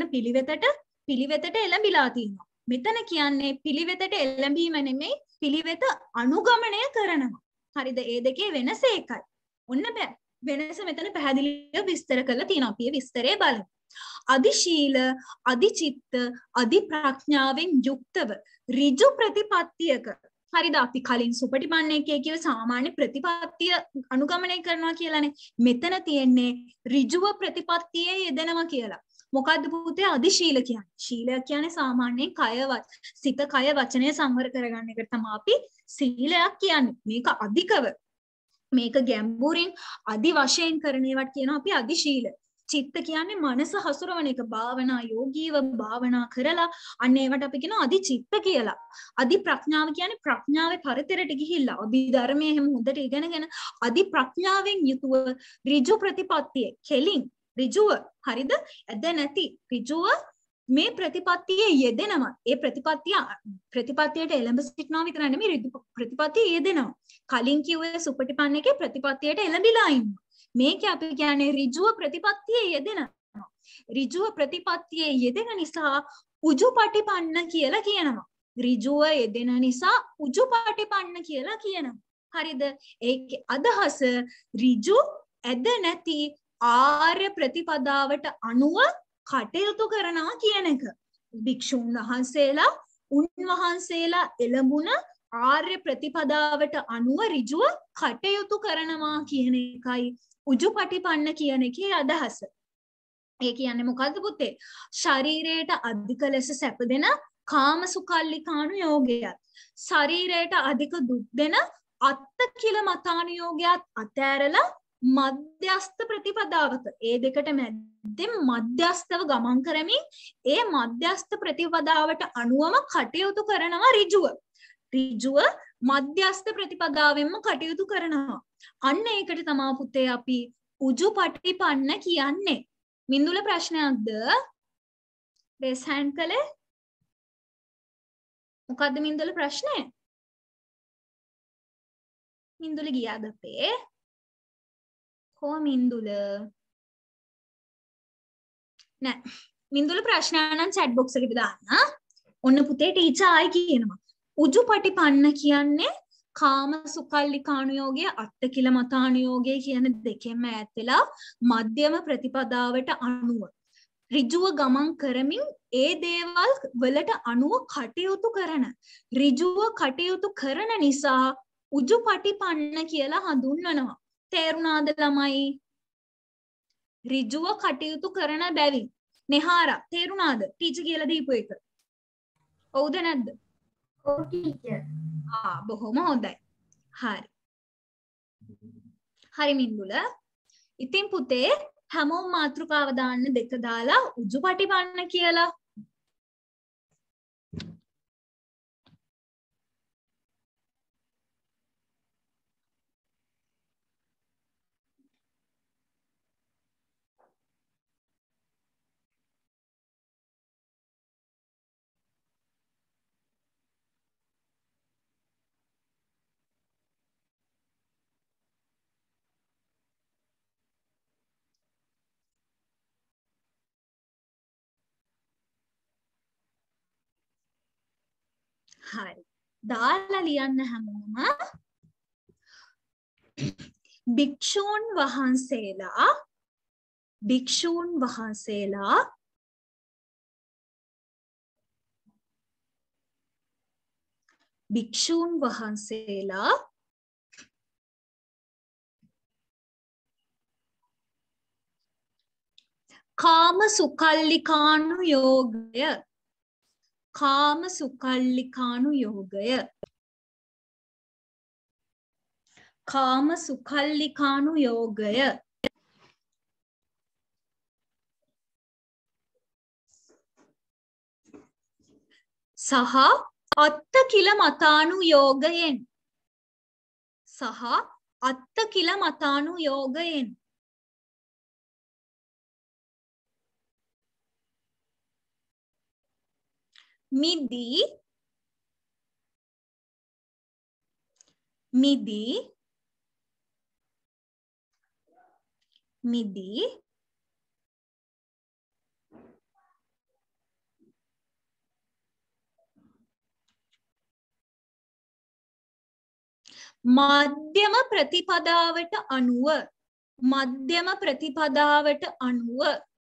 පිළිවෙතට එළඹිලා තියෙනවා. මෙතන කියන්නේ පිළිවෙතට එළඹීම නෙමෙයි පිළිවෙත අනුගමනය කරනවා. හරිද? ඒ දෙකේ වෙනස ඒකයි. ඔන්න වෙනස මෙතන පැහැදිලිව විස්තර කරලා තියෙනවා. අපි විස්තරය බලමු. අධිශීල, අධිචිත්ත, අධි ප්‍රඥාවෙන් යුක්තව ඍජු ප්‍රතිපත්තියක. හරිද? අපි කලින් සුපටිපන්න එකේ කිව්ව සාමාන්‍ය ප්‍රතිපත්තිය අනුගමනය කරනවා කියලානේ. මෙතන තියෙන්නේ ඍජුව ප්‍රතිපත්තියේ යෙදෙනවා කියලා. මොකද්ද පුතේ අධිශීල කියන්නේ? ශීලය කියන්නේ සාමාන්‍යයෙන් සිත කය වචනය සංවර කරගන්න එකට තමයි අපි සීලයක් කියන්නේ. මේක අධිකව මේක ගැඹුරින් අධි වශයෙන් කරන ඒවට කියනවා අපි අධිශීල. චිත්ත කියන්නේ මනස හසුරවන එක. භාවනා යෝගීව භාවනා කරලා අන්න ඒවට අපි කියනවා අධිචිත්ත කියලා. අධි ප්‍රඥාව කියන්නේ ප්‍රඥාවේ පරිතරට ගිහිල්ලා අභිධර්මයේ හැම හොඳට ඉගෙනගෙන අධි ප්‍රඥාවෙන් යුතුව ඍජු ප්‍රතිපත්තිය කෙලින් ඍජුව හරිද? ඇද නැති ඍජුව මේ ප්‍රතිපත්තියේ යෙදෙනවා. ඒ ප්‍රතිපත්තියට එළඹ සිටනවා විතර නෙමෙයි ඍජු ප්‍රතිපත්තියේ යෙදෙනවා. කලින් කිව්වේ සුපටිපන්න එකේ ප්‍රතිපත්තියට එළඹිලා ඉන්නවා. මේක අපි කියන්නේ ඍජුව ප්‍රතිපත්තියේ යෙදෙනවා. ඍජුව ප්‍රතිපත්තියේ යෙදෙන නිසා උජුපටිපන්න කියලා කියනවා. ඍජුව යෙදෙන නිසා උජුපටිපන්න කියලා කියනවා. හරිද? ඒකේ අදහස ඍජු ඇද නැති ආර්ය ප්‍රතිපදාවට අනුව කටයුතු කරනවා කියන එක. භික්ෂුන් වහන්සේලා උන්වහන්සේලා එළඹුණ ආර්ය ප්‍රතිපදාවට අනුව ඍජුව කටයුතු කරනවා කියන එකයි උජුපටිපන්න කියන එකේ අදහස. ඒ කියන්නේ මොකද්ද පුතේ? ශරීරයට අධික ලෙස සැප දෙන කාමසුකල්ලිකාණු යෝගයත් ශරීරයට අධික දුක් දෙන අත්තකිල මතාණු යෝගයත් අතෑරලා මධ්‍යස්ථ ප්‍රතිපදාවක ඒ දෙකට මැද්දෙන් මධ්‍යස්ථව ගමන් කරමින් ඒ මධ්‍යස්ථ ප්‍රතිපදාවට අනුවම කටයුතු කරනවා ඍජුව. ඍජුව මධ්‍යස්ථ ප්‍රතිපදාවෙන්ම කටයුතු කරනවා. අන්න ඒකට තමයි පුතේ අපි උජුපටිපන්න කියන්නේ. මින්දුල ප්‍රශ්නයක්ද? රේස් හෑන්ඩ් කළේ? මොකද්ද මින්දුල ප්‍රශ්නේ? මින්දුල ගියාද අපේ? කොහොම මින්දුල? නෑ. මින්දුල ප්‍රශ්න නම් chat box එකට දාන්න. ඔන්න පුතේ ටීචර් ආයි කියනවා. උජුපටිපන්න කියන්නේ කාම සුකල්ලිකාණු යෝගය අත්තකිල මතාණු යෝගය කියන දෙකෙන්ම ඈත් වෙලා මධ්‍යම ප්‍රතිපදාවට අනුව ඍජුව ගමන් කරමින් ඒ දේවල් වලට අනුව කටයුතු කරන ඍජුව කටයුතු කරන නිසා උජුපටිපන්න කියලා හඳුන්වනවා. තේරුණාද ළමයි? ඍජුව කටයුතු කරන බැවින්. නෙහාරා තේරුණාද? ටීචර් කියලා දීපු එක. ඔව්ද නැද්ද? ඔව් ටීචර්. බොහොම හොඳයි. හරි. හරි මින්දුල. ඉතින් පුතේ හැමෝම මාතෘකාව දාන්න දෙක දාලා උජුපටිපන්න කියලා. හරි. දාලා ලියන්න හැමෝම. භික්ෂූන් වහන්සේලා භික්ෂූන් වහන්සේලා භික්ෂූන් වහන්සේලා කාම සුකල්ලිකානු යෝගය කාම සුකල්ලිකානු යෝගය කාම සුකල්ලිකානු යෝගය සහ අත්ත කිල මතානු යෝගයෙන් සහ අත්ත කිල මතානු යෝගයෙන් මිදී මධ්‍යම ප්‍රතිපදාවට අනුව මධ්‍යම ප්‍රතිපදාවට අනුව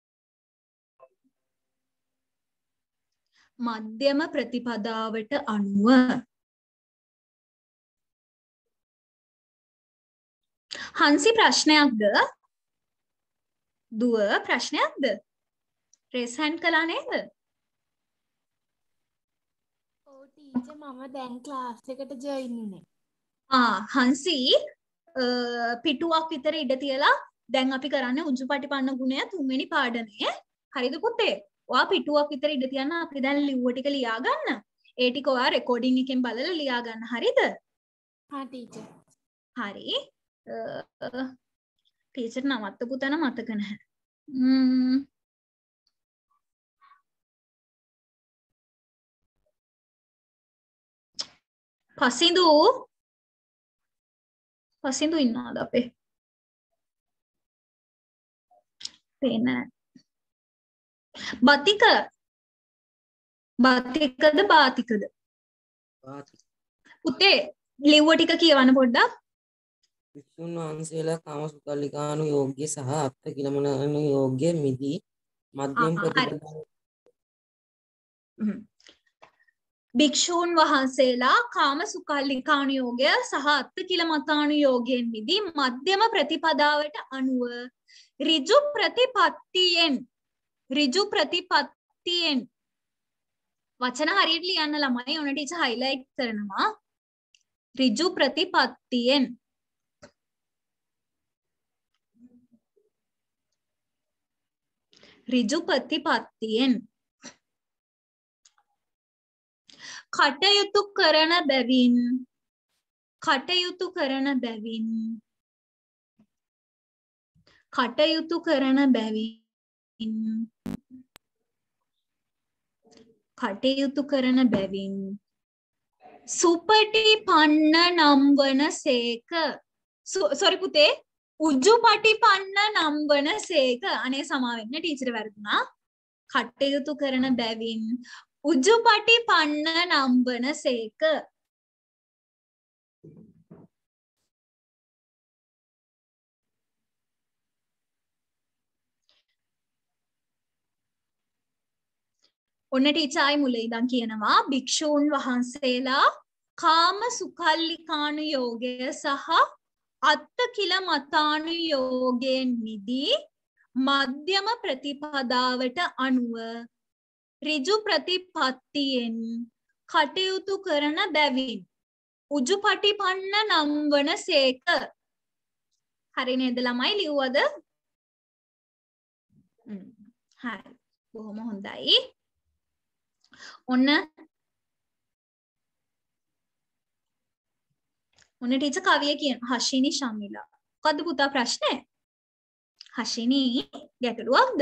මධ්‍යම ප්‍රතිපදාවට අනුව හංසි ප්‍රශ්නයක්ද දුව ප්‍රශ්නයක්ද රේස් හෑන්ඩ් කළා නේද ඔව් ටීචර් මම දැන් ක්ලාස් එකට ජොයින් වුණේ හංසි පිටුවක් විතර ඉඩ තියලා දැන් අපි කරන්නේ උජුපටිපන්න ගුණය 3 වෙනි පාඩමේ හරිද පුතේ ඔයා පිටුවක් විතර ඉඩ තියන්න අපි දැන් ලිව්ව ටික ලියා ගන්න ඒ ටික ඔයා රෙකෝඩින් එකෙන් බලලා ලියා ගන්න හරිද හා ටීචර් හරි ටීචර් නවත්තපු තැන මතක නැහැ පසින්දු ඉන්නවද අපේ පේන්නේ බතිකද බාතිකද පුතේ ලිව්ව ටික කියවන්න පොඩ්ඩක් භික්ෂුන් වහන්සේලා කාම සුකල්ලිකානු යෝග්‍ය සහ අත්ථ කිලමනානු යෝග්‍ය මිදී මධ්‍යම ප්‍රතිපදාව භික්ෂූන් වහන්සේලා කාම සුකල්ලිකානු යෝගය සහ අත්ථ කිලමතානු යෝගයෙන් මිදී මධ්‍යම ප්‍රතිපදාවට අනුව ඍජු ප්‍රතිපත්තියෙන් වචන හරියට ලියන්න ළමයි ඔන්න ටීචර් හයිලයිට් කරනවා ඍජු ප්‍රතිපත්තියෙන් කටයුතු කරන බැවින් කටයුතු කරන බැවින් සුපටිපන්න නම් වන සේක සොරි පුතේ උජුපටිපන්න නම් වන සේක අනේ සමා වෙන්න ටීචර් වැරදුනා කටයුතු කරන බැවින් උජුපටිපන්න නම් වන සේක ඔන්න ටීචර් ආයි මුල ඉඳන් කියනවා භික්ෂූන් වහන්සේලා කාම සුකල්ලිකානු යෝගය සහ අත්ථ කිල මතානු යෝගයෙන් මිදී මධ්‍යම ප්‍රතිපදාවට අනුව ඍජු ප්‍රතිපත්තියෙන් කටයුතු කරන බැවින් උජුපටිපන්න නම් වන සේක හරි නේද ළමයි ලිව්වද හරි බොහොම හොඳයි ඔන්න ටීචර් කවිය කියන හෂිනි ශමිලා මොකද්ද පුතා ප්‍රශ්නේ හෂිනි ගැටලුවක්ද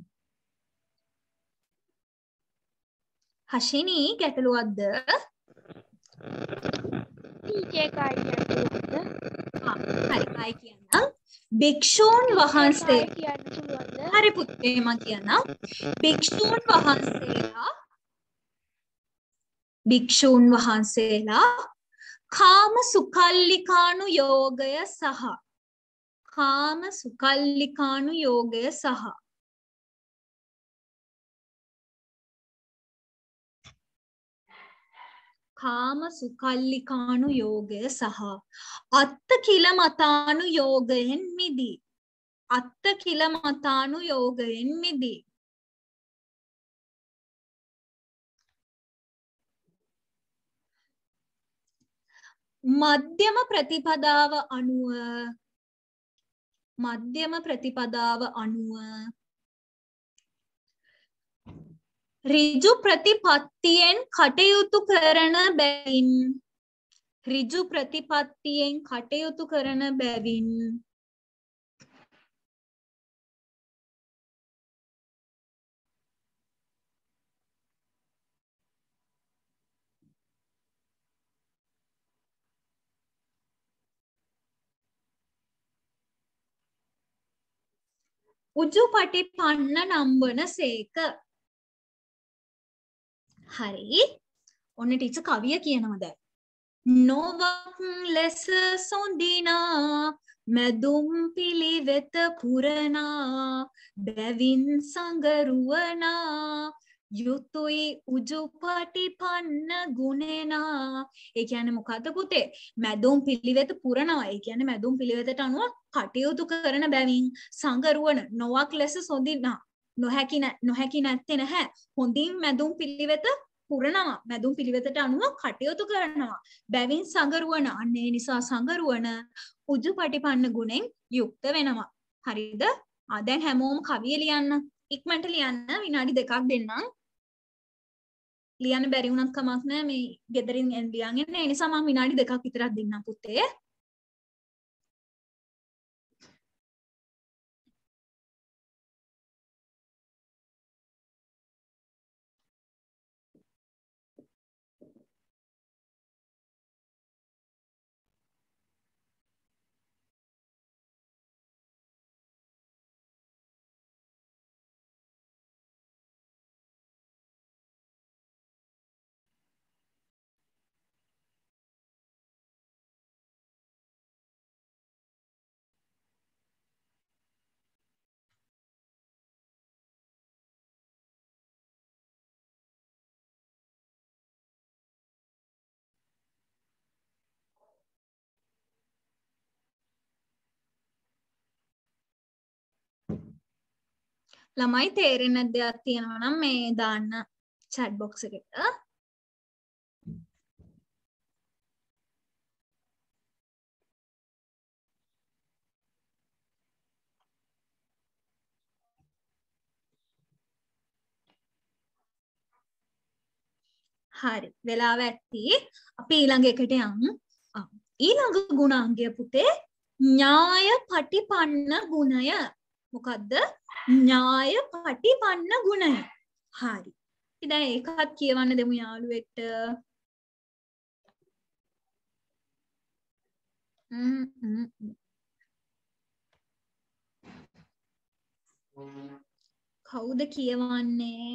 හෂිනි ගැටලුවක්ද ටීචර් කායි ගැටලුවක්ද හරි ආයි කියන්න භික්ෂූන් වහන්සේ කියන්න පුළුවන්ද හරි පුතේ මම කියන්නම් භික්ෂූන් වහන්සේලා කාම සුකල්ලිකානු යෝගය සහ කාම සුකල්ලිකානු යෝගය සහ කාම සුකල්ලිකානු යෝගය සහ අත්ත කිලමතානු යෝගයෙන් මිදී. අත්ත කිලමතානු යෝගයෙන් මිදී. මධ්‍යම ප්‍රතිපදාව අනුව ඍජු ප්‍රතිපත්තියෙන් කටයුතු කරන බැවින් උජුපටිපන්න නම් වන සේක. හරි. ඔන්න ටීචර් කවිය කියනවා දැන්. නොවක් ලෙස සොඳිනා මැදුම් පිළිවෙත පුරනා බැවින් සංගරුවනා යුතුයි උජුපටිපන්න ගුණෙනා. ඒ කියන්නේ මොකද්ද පුතේ? මැදුම් පිළිවෙත පුරනවා. ඒ කියන්නේ මැදුම් පිළිවෙතට අනුව කටයුතු කරන බැවින් සංගරුවන නොවක් ලෙස සොඳිනා නොහැකි නැත්තේ නැහැ. හොඳින් මැදුම් පිළිවෙත පුරනවා. මැදුම් පිළිවෙතට අනුව කටයුතු කරනවා. බැවින් සංගරුවන අන්න ඒ නිසා සංගරුවන උජුපටිපන්න ගුණෙන් යුක්ත වෙනවා. හරිද? දැන් හැමෝම කවිය ලියන්න. ඉක්මනට ලියන්න. විනාඩි 2ක් දෙන්නම්. ලියන්න බැරි වුණත් කමක් නැහැ. මේ ගෙදරින් ලියන් එන්න. ඒ නිසා මම විනාඩි 2ක් විතරක් දෙන්නම් පුතේ. ළමයි තේරෙන දෙයක් තියෙනවා නම් මේ දාන්න chat box එකට. හරි. වෙලාව ඇති. අපි ඊළඟ එකට යමු. ඊළඟ ගුණාංගය පුතේ ඥාය පටිපන්න ගුණය. මොකද්ද? ඥාය පටිපන්න ගුණය. හරි. ඉතින් දැන් ඒකත් කියවන්න දෙමු යාළුවෙක්ට. කවුද කියවන්නේ?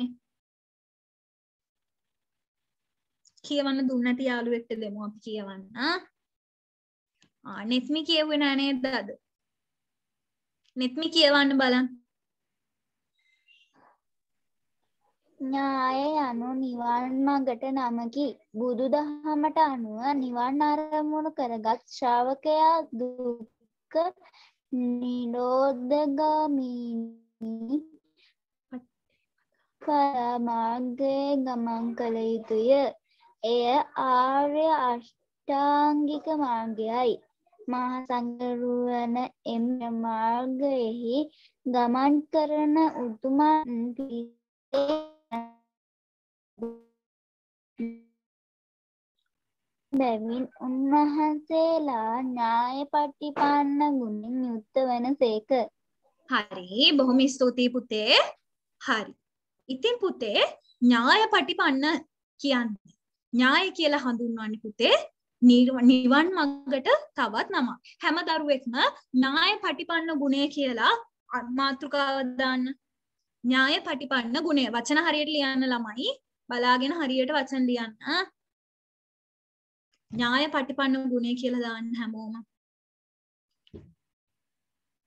කියවන්න දුන්නට යාළුවෙක්ට දෙමු අපි කියවන්න. නෙත්මි කියුවේ නෑ නේද අද? නෙත්මි කියවන්න බලන්න. ඥාය යනු නිවන් මඟට නමකි. බුදුදහමට අනුව නිවන් අරමුණු කරගත් ශ්‍රාවකයා දුක්ඛ නිරෝධගාමිනී මාර්ගයේ ගමන් කළ යුතුය. එය ආර්ය අෂ්ටාංගික මාර්ගයයි. මහා සංඝරුවන එම මාර්ගයෙහි ගමන් කරන උතුමන් බැවින් උන්වහන්සේලා ඥාය පටිපන්න ගුණෙන් යුක්ත වනසේක. හරි. බොහොම ස්තුතියි පුතේ. හරි. ඉතින් පුතේ ඥාය පටිපන්න කියන්නේ ඥාය කියලා හඳුන්වන්නේ පුතේ නිවන් මඟට තවත් නමක්. හැම දරුවෙක්ම ඥාය පටිපන්න ගුණය කියලා මාතෘකාවක් දාන්න. ඥාය පටිපන්න ගුණය. වචන හරියට ලියන්න ළමයි. බලාගෙන හරියට වචන ලියන්න. ඥාය පටිපන්න ගුණය කියලා දාන්න හැමෝම.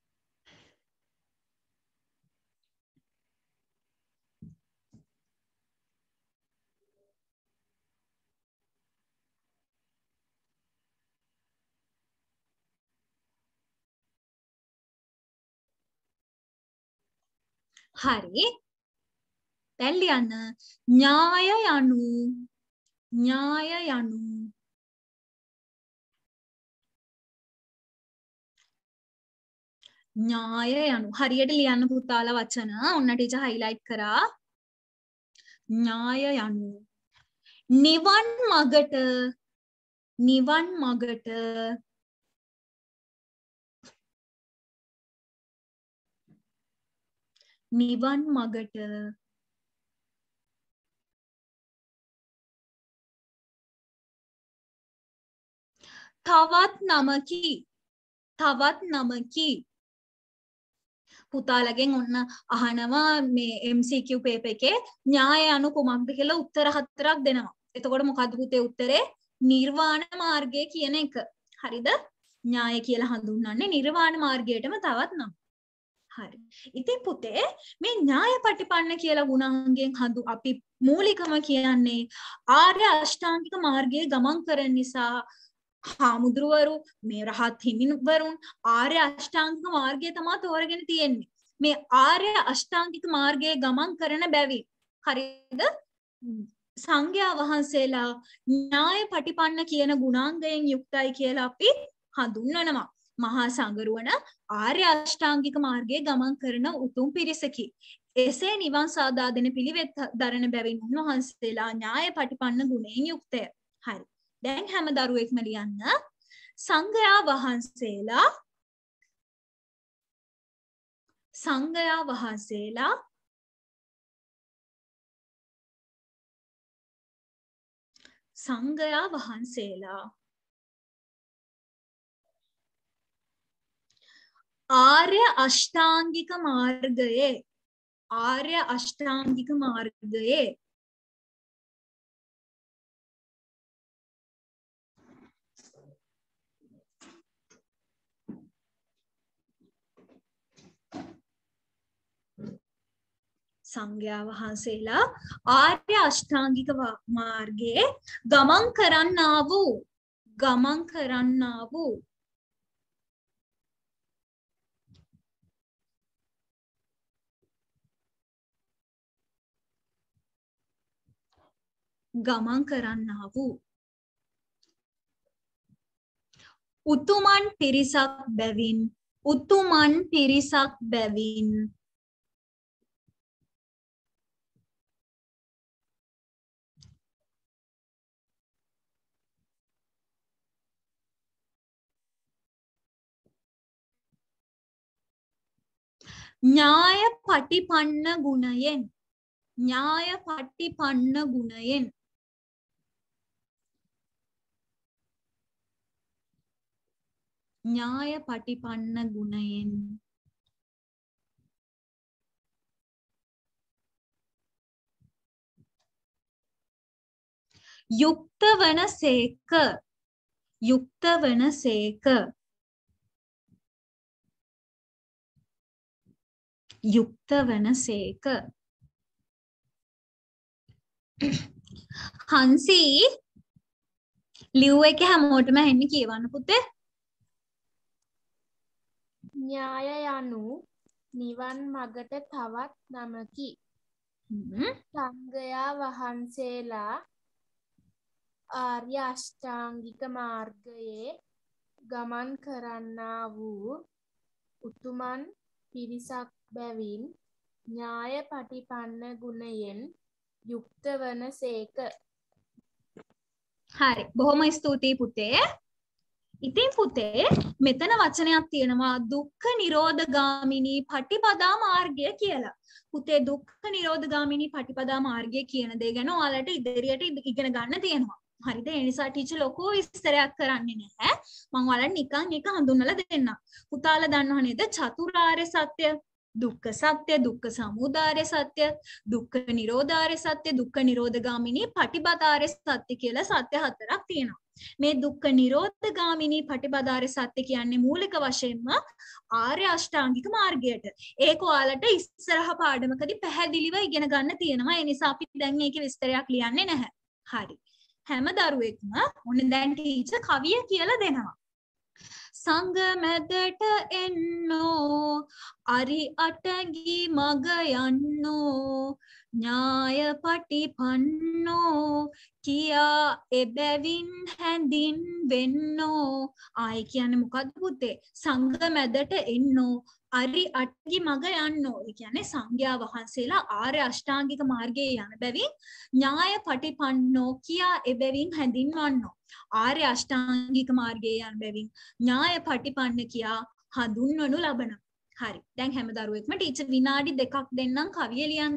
හරි. දැන් ලියන්න ඥාය යනු ඥාය යනු හරියට ලියන්න පුතාලා වචන ඔන්න ටීචර් හයිලයිට් කරා. ඥාය යනු නිවන් මගට තවත් නමකි පුතාලගෙන් ඔන්න අහනවා මේ MCQ පේපර් එකේ ඥාය අනු කුමක්ද කියලා උත්තර 4ක් දෙනවා. එතකොට මොකද්ද පුතේ උත්තරේ? නිර්වාණ මාර්ගය කියන එක. හරිද? ඥාය කියලා හඳුන්වන්නේ නිර්වාණ මාර්ගයටම තවත් නම්. හරි. ඉතින් පුතේ මේ ඥාය පටිපන්න කියලා ගුණාංගයෙන් අපි මූලිකම කියන්නේ ආර්ය අෂ්ටාංගික මාර්ගයේ ගමන් කරන නිසා හාමුදුරුවරු මේ රහත් හිමිවරුන් ආර්ය අෂ්ටාංගික මාර්ගය තමයි තෝරගෙන තියෙන්නේ. මේ ආර්ය අෂ්ටාංගික මාර්ගයේ ගමන් කරන බැවින් හරිද? සංඝයා වහන්සේලා ඥාය පටිපන්න කියන ගුණාංගයෙන් යුක්තයි කියලා අපි හඳුන්වනවා. මහා සංඝරුවන ආර්ය අෂ්ටාංගික මාර්ගයේ ගමන් කරන උතුම් පිරිසකි. එසේ නිවන් සාදා දෙන පිළිවෙත් දරන බැවින් උන්වහන්සේලා ඥාය පටිපන්න ගුණයෙන් යුක්තය. හරි. දැන් හැම දරුවෙක්ම ලියන්න සංඝයා වහන්සේලා ආර්ය අෂ්ටාංගික මාර්ගයේ සංඝයා වහන්සේලා ආර්ය අෂ්ටාංගික මාර්ගයේ ගමන් කරන්නා වූ උතුමන් පිරිසක් බැවින් ඥාය පටිපන්න ගුණයෙන් යුක්ත වනසේක. හංසි ලිව් එක හැමෝටම ඇහෙන්න කියවන්න පුතේ. ඥාය යනු නිවන් මගට තවත් නමකි. සංඝයා වහන්සේලා ආර්ය අෂ්ටාංගික මාර්ගයේ ගමන් කරන්නා වූ උතුමන් පිරිසක් බැවින් ඥාය පටිපන්න ගුණයෙන් යුක්ත වනසේක. හරි. බොහොම ස්තුතියි පුතේ. ඉතින් පුතේ මෙතන වචනයක් තියෙනවා දුක්ඛ නිරෝධගාමිනී පටිපදා මාර්ගය කියලා. පුතේ දුක්ඛ නිරෝධගාමිනී පටිපදා මාර්ගය කියන දේ ගැන ඔයාලට ඉදිරියට ඉගෙන ගන්න තියෙනවා. හරිද? ඒ නිසා ටීචර් ලොකු විස්තරයක් කරන්නේ නැහැ. මම ඔයාලට නිකන් එක හඳුන්වලා දෙන්නම්. පුතාලා දන්නව නේද? චතුරාර්ය සත්‍ය, දුක්ඛ සත්‍ය, දුක්ඛ සමුදය සත්‍ය, දුක්ඛ නිරෝධාර්ය සත්‍ය, දුක්ඛ නිරෝධගාමිනී පටිපදාර්ය සත්‍ය කියලා සත්‍ය හතරක් තියෙනවා. මේ දුක්ඛ නිරෝධගාමිනී පටිපදාර්ය සත්‍ය කියන්නේ මූලික වශයෙන්ම ආර්ය අෂ්ටාංගික මාර්ගයට. ඒක ඔයාලට ඉස්සරහ පාඩමකදී පැහැදිලිව ඉගෙන ගන්න තියෙනවා. ඒ නිසා අපි දැන් මේකේ විස්තරයක් ලියන්නේ නැහැ. හරි. හැම දරුවෙක්ම ඔන්න දැන් ටීචර් කවිය කියලා දෙනවා. සංග මැදට එන්නෝ අරි අටගි මග යන්නෝ ඥාය පටිපන්නෝ කියා එබැවින් හැඳින් වෙන්නෝ ආයි කියන්නේ මොකද්ද පුතේ සංග මැදට එන්නෝ අරි අටගි මග යන්නෝ ඒ කියන්නේ සංඝයා වහන්සේලා ආර්ය අෂ්ටාංගික මාර්ගයේ යන බැවින් ඥාය පටිපන්නෝ කියා එබැවින් හැඳින්වන්නෝ ආර්ය අෂ්ටාංගික මාර්ගයේ යන බැවින් ඥාය පටිපන්න කියා හඳුන්වනු ලබනවා. හරි. දැන් හැම දරුවෙක්ම ටීචර් විනාඩි 2ක් දෙන්නම් කවිය ලියන්න.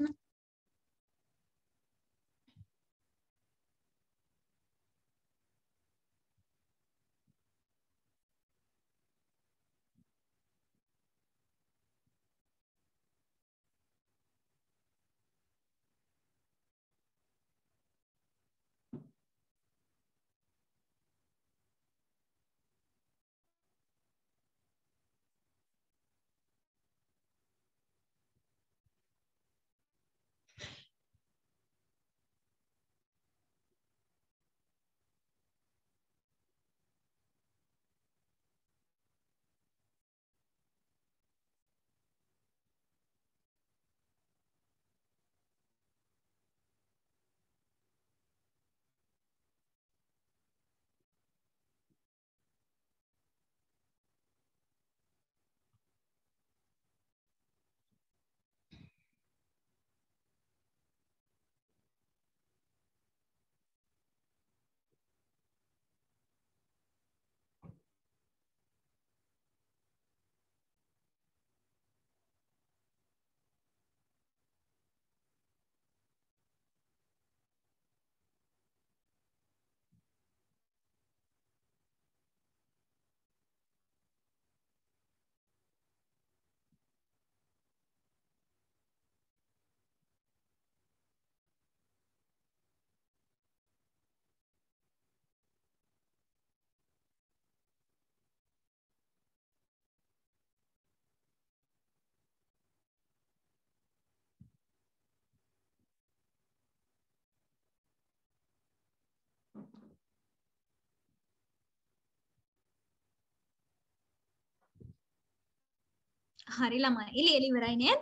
හරි ළමයි ලියලා ඉවරයි නේද?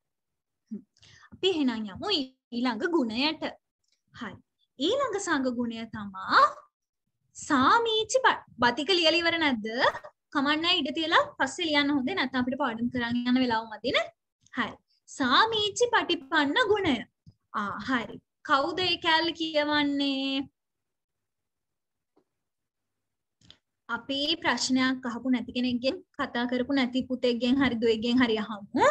අපි එහෙනම් යමු ඊළඟ ගුණයට. හරි. ඊළඟ සංඝ ගුණය තමා සාමීචි බතික ලියලා ඉවර නැද්ද? කමන්නයි ඉඩ තියලා පස්සේ ලියන්න හොඳේ නැත්නම් අපිට පාඩම් කරන් යන වෙලාව මදින. හරි. සාමීචි පටිපන්න ගුණය. හරි. කවුද ඒ කැලල කියවන්නේ? අපි ප්‍රශ්නයක් අහපු නැති කෙනෙක්ගෙන් කතා කරපු නැති පුතෙක්ගෙන් හරි දුවෙක්ගෙන් හරි අහමු.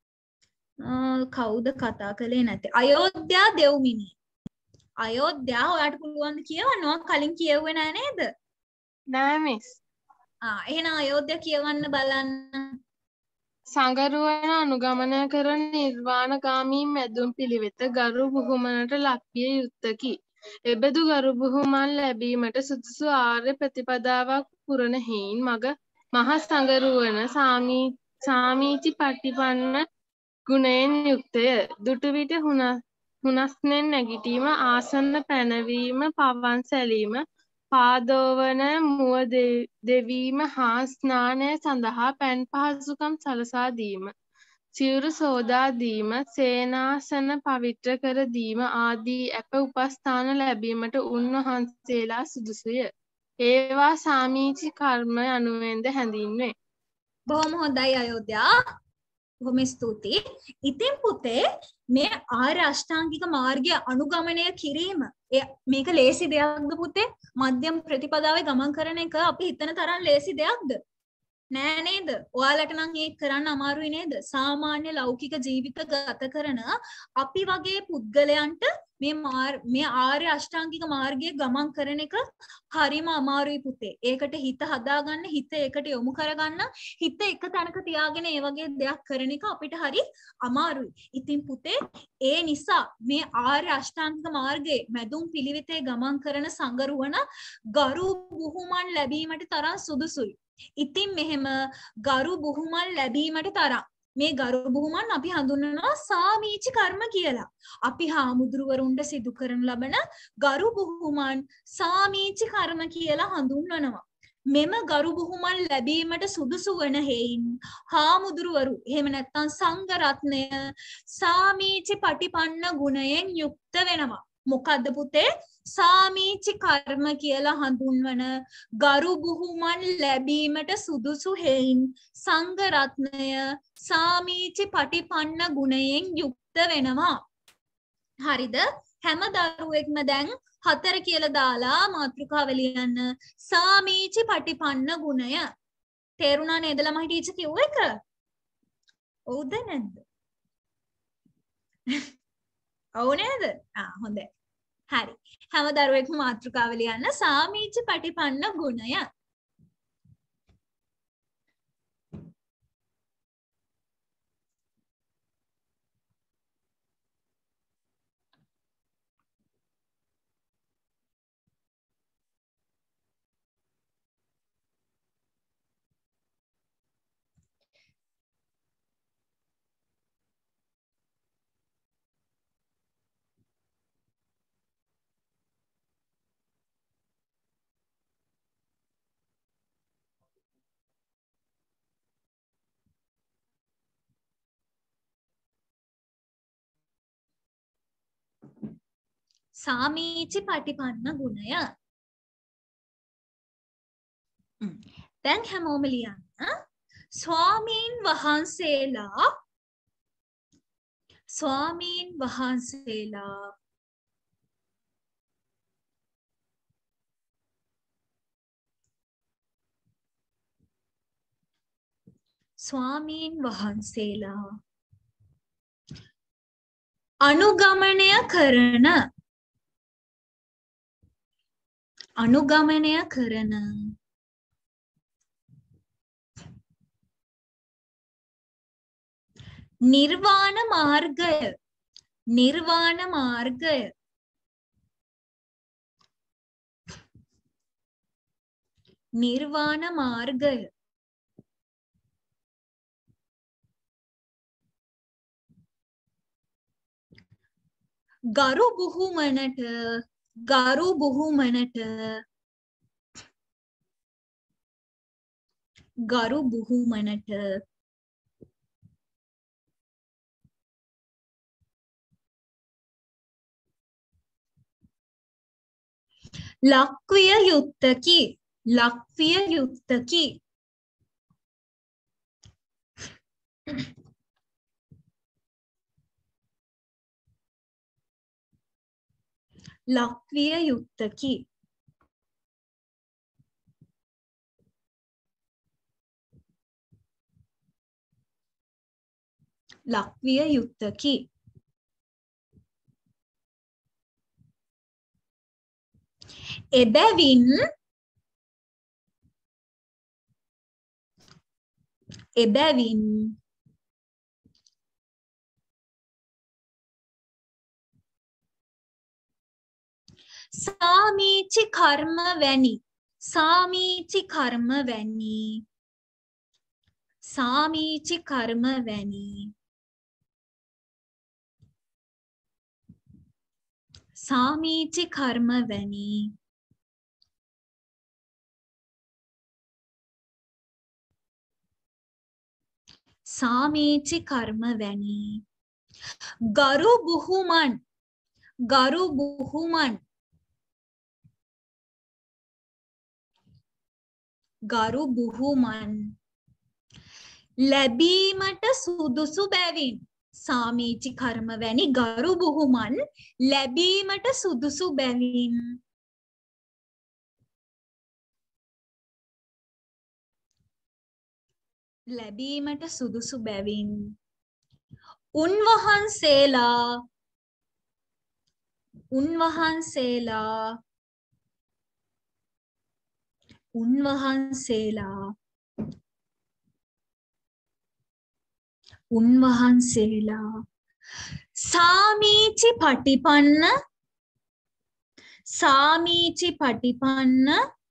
කවුද කතා කළේ නැත්තේ? අයෝධ්‍යා දෙව්මිනි. අයෝධ්‍යා ඔයාට පුළුවන් ද කියවන්න? කලින් කියවුවේ නෑ නේද? නෑ මිස්. එහෙනම් අයෝධ්‍යා කියවන්න බලන්න. සංගරුවන අනුගමනය කරන නිර්වාණගාමී මැදුම් පිළිවෙත ගරු බුහුමනට ලක්විය යුත්තකි. එබඳු ගරු බුහුමන් ලැබීමට සුදුසු ආර්ය ප්‍රතිපදාවක් පුරන හේයින් මහ සංගරුවන සාමීචි පටිපන්න ගුණයෙන් යුක්තය. දුටු විට හුනස්නෙන් නැගිටීම, ආසන්න පැනවීම, පවන් සැලීම, පාදෝවන මුව දෙවීම හා ස්නානය සඳහා පැන් පහසුකම් සලසා දීම, සිවුරු සෝදා දීම, සේනාසන පවිත්‍ර කර දීම ආදී අප උපස්ථාන ලැබීමට උන්වහන්සේලා සුදුසුය. ඒවා සාමීචි කර්ම යනුවෙන්ද හැඳින්වේ. බොහොම හොඳයි අයෝධ්‍යා. බොහොම ස්තුතියි. ඉතින් පුතේ මේ ආර්ය අෂ්ටාංගික මාර්ගය අනුගමනය කිරීම මේක ලේසි දෙයක්ද පුතේ? මධ්‍යම ප්‍රතිපදාවේ ගමන් කරන එක අපි හිතන තරම් ලේසි දෙයක්ද? නෑ නේද? ඔයාලට නම් ඒක කරන්න අමාරුයි නේද? සාමාන්‍ය ලෞකික ජීවිත ගත කරන අපි වගේ පුද්ගලයන්ට මේ ආර්ය අෂ්ටාංගික මාර්ගයේ ගමන් කරන එක හරිම අමාරුයි පුතේ. ඒකට හිත හදාගන්න, හිත ඒකට යොමු කරගන්න, හිත එක තැනක තියාගෙන ඒ වගේ දෙයක් කරන එක අපිට හරි අමාරුයි. ඉතින් පුතේ ඒ නිසා මේ ආර්ය අෂ්ටාංගික මාර්ගයේ මැදුම් පිළිවෙතේ ගමන් කරන සංගරුවන ගරු බුහුමන් ලැබීමට තරම් සුදුසුයි. ඉතින් මෙහෙම ගරු බුහුමන් ලැබීමට තරම් මේ ගරු බුහුමන් අපි හඳුන්වනවා සාමීචි කර්ම කියලා. අපි හාමුදුරුවරුන්ට සිදු කරන ලබන ගරු බුහුමන් සාමීචි කර්ම කියලා හඳුන්වනවා. මෙම ගරු බුහුමන් ලැබීමට සුදුසු වන හේයින් හාමුදුරුවරු එහෙම නැත්නම් සංඝ රත්නය සාමීචි පටිපන්න ගුණයෙන් යුක්ත වෙනවා. මොකද්ද පුතේ? සාමීචි කර්ම කියලා හඳුන්වන ගරු බුහුමන් ලැබීමට සුදුසු හේයින් සංඝ රත්නය සාමීචි පටිපන්න ගුණයෙන් යුක්ත වෙනවා. හරිද? හැම දරුවෙක්ම දැන් 4 කියලා දාලා මාතෘකාව ලියන්න. සාමීචි පටිපන්න ගුණය. තේරුණා නේද ළමයි ටීචර් කිව්ව එක? ඔව්ද නැද්ද? ඔව් නේද? හොඳයි. හරි. හැම දරුවෙක්ම මාතෘකාව ලියන්න සාමීචි පටිපන්න ගුණය. සාමීචි පටිපන්න ගුණය. දැන් හැමෝම ලියන්න. ස්වාමීන් වහන්සේලා අනුගමනය කරන නිර්වාණ මාර්ගය ගරු බුහුමනට ලක්විය යුත්තකි. එබැවින් සාමීචි කර්ම වැනි ගරු බුහුමන් ලැබීමට සුදුසු බැවින් සාමීචි කර්ම වැනි ගරු බුහුමන් ලැබීමට සුදුසු බැවින් උන්වහන්සේලා සාමීචි පටිපන්න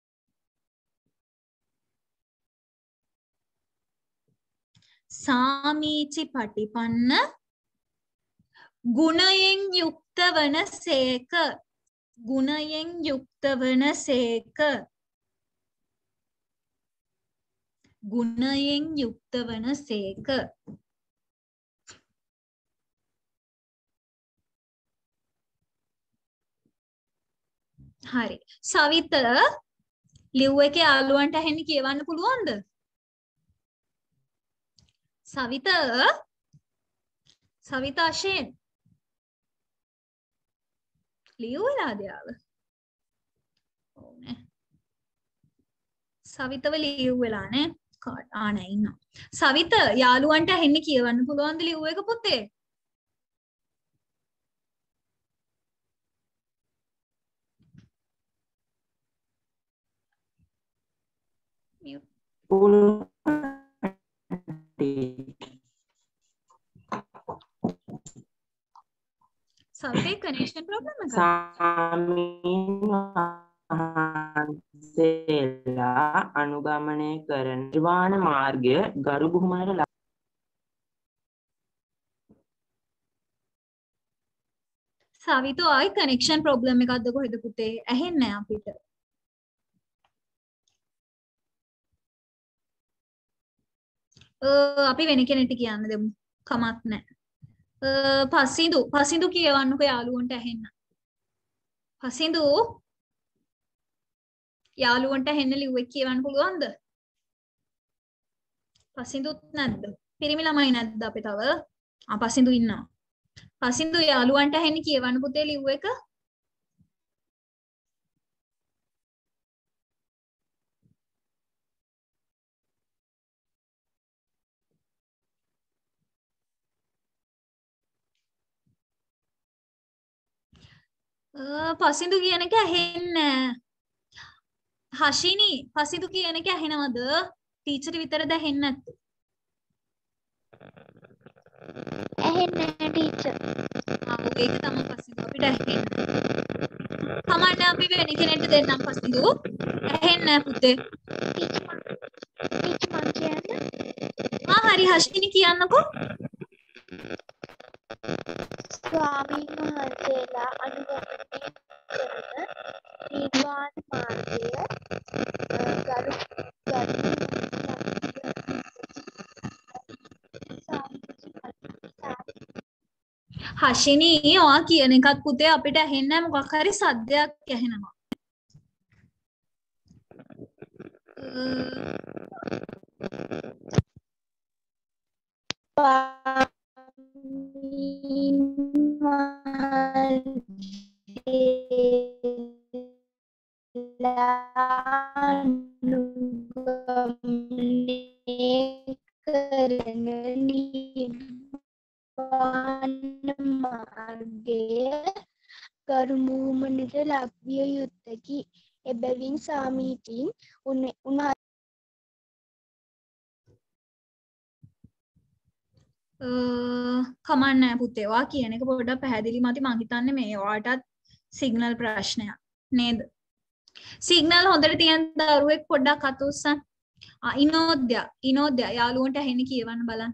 ගුණයෙන් යුක්ත වන සේක. ගුණයෙන් යුක්ත වන සේක. හරි. සවිත ලිව් එකේ යාළුවන්ට ඇහෙන්න කියවන්න පුළුවන්ද? සවිත අශේන් ලිව් වෙලාද යාළ? ඔව් නේ. සවිතව ලිව් වෙලා නේ. නෑ ඉන්නවා. සවිත යාළුවන්ට ඇහෙන්න කියවන්න පුළුවන්ද ලිව් එක පුතේ? සවිතේ කනෙක්ෂන් ප්‍රොබ්ලම් එකක්. සාමීන්වහන්සේලා අනුගමනය කරන නිර්වාණ මාර්ගය ගරු බුහුමනට සවිතෝ ආයි කනෙක්ෂන් ප්‍රොබ්ලම් එකක්ද කොහෙද පුතේ? ඇහෙන්නේ නැහැ අපිට. අපි වෙන කෙනෙක්ට කියන්න දෙමු. කමක් නැහැ. පසින්දු කියවන්නකෝ යාළුවන්ට ඇහෙන්න. පසින්දු යාළුවන්ට ඇහෙන්න ලිව් එක කියවන්න පුළුවන්ද? පසින්දුත් නැද්ද? පිරිමි ළමයි නැද්ද අපි තව? පසින්දු ඉන්නවා. පසින්දු යාළුවන්ට ඇහෙන්න කියවන්න පුතේ ලිව් එක. පසින්දු කියන එක ඇහෙන්නේ හෂිනි පසින්දු කියන එක ඇහෙනවද? ටීචර් විතරද ඇහෙන්නේ නැත්තේ? ඇහෙන්නේ නැහැ ටීචර්. ඒක තමයි පසින්දු අපිට ඇහෙන්නේ. කමන්න අපි වෙන කෙනෙක්ට දෙන්නම් පසින්දු. ඇහෙන්නේ නැහැ පුතේ. ටීචර් මං කියන්නේ. හරි හෂිනි කියන්නකෝ. ස්වාමීන් වහන්සේලා අනුගමනය කරන නිර්වාණ මාර්ගය හෂිනි ඔයා කියන එකත් පුතේ අපිට ඇහෙන්නේ නැහැ. මොකක් හරි සද්දයක් ඇහෙනවා. කරුමුමනට ලක්විය යුත්තකි. එබැවින් සාමීචීන් කමන්න නැහැ පුතේ. ඔයා කියන එක පොඩ්ඩක් පැහැදිලි මදි. මං හිතන්නේ මේ ඔයාටත් සිග්නල් ප්‍රශ්නයක් නේද? සිග්නල් හොඳට තියෙන දරුවෙක් පොඩ්ඩක් අත උස්සන්න. ඉනෝද්‍ය යාළුවන්ට ඇහෙන්න කියවන්න බලන්න.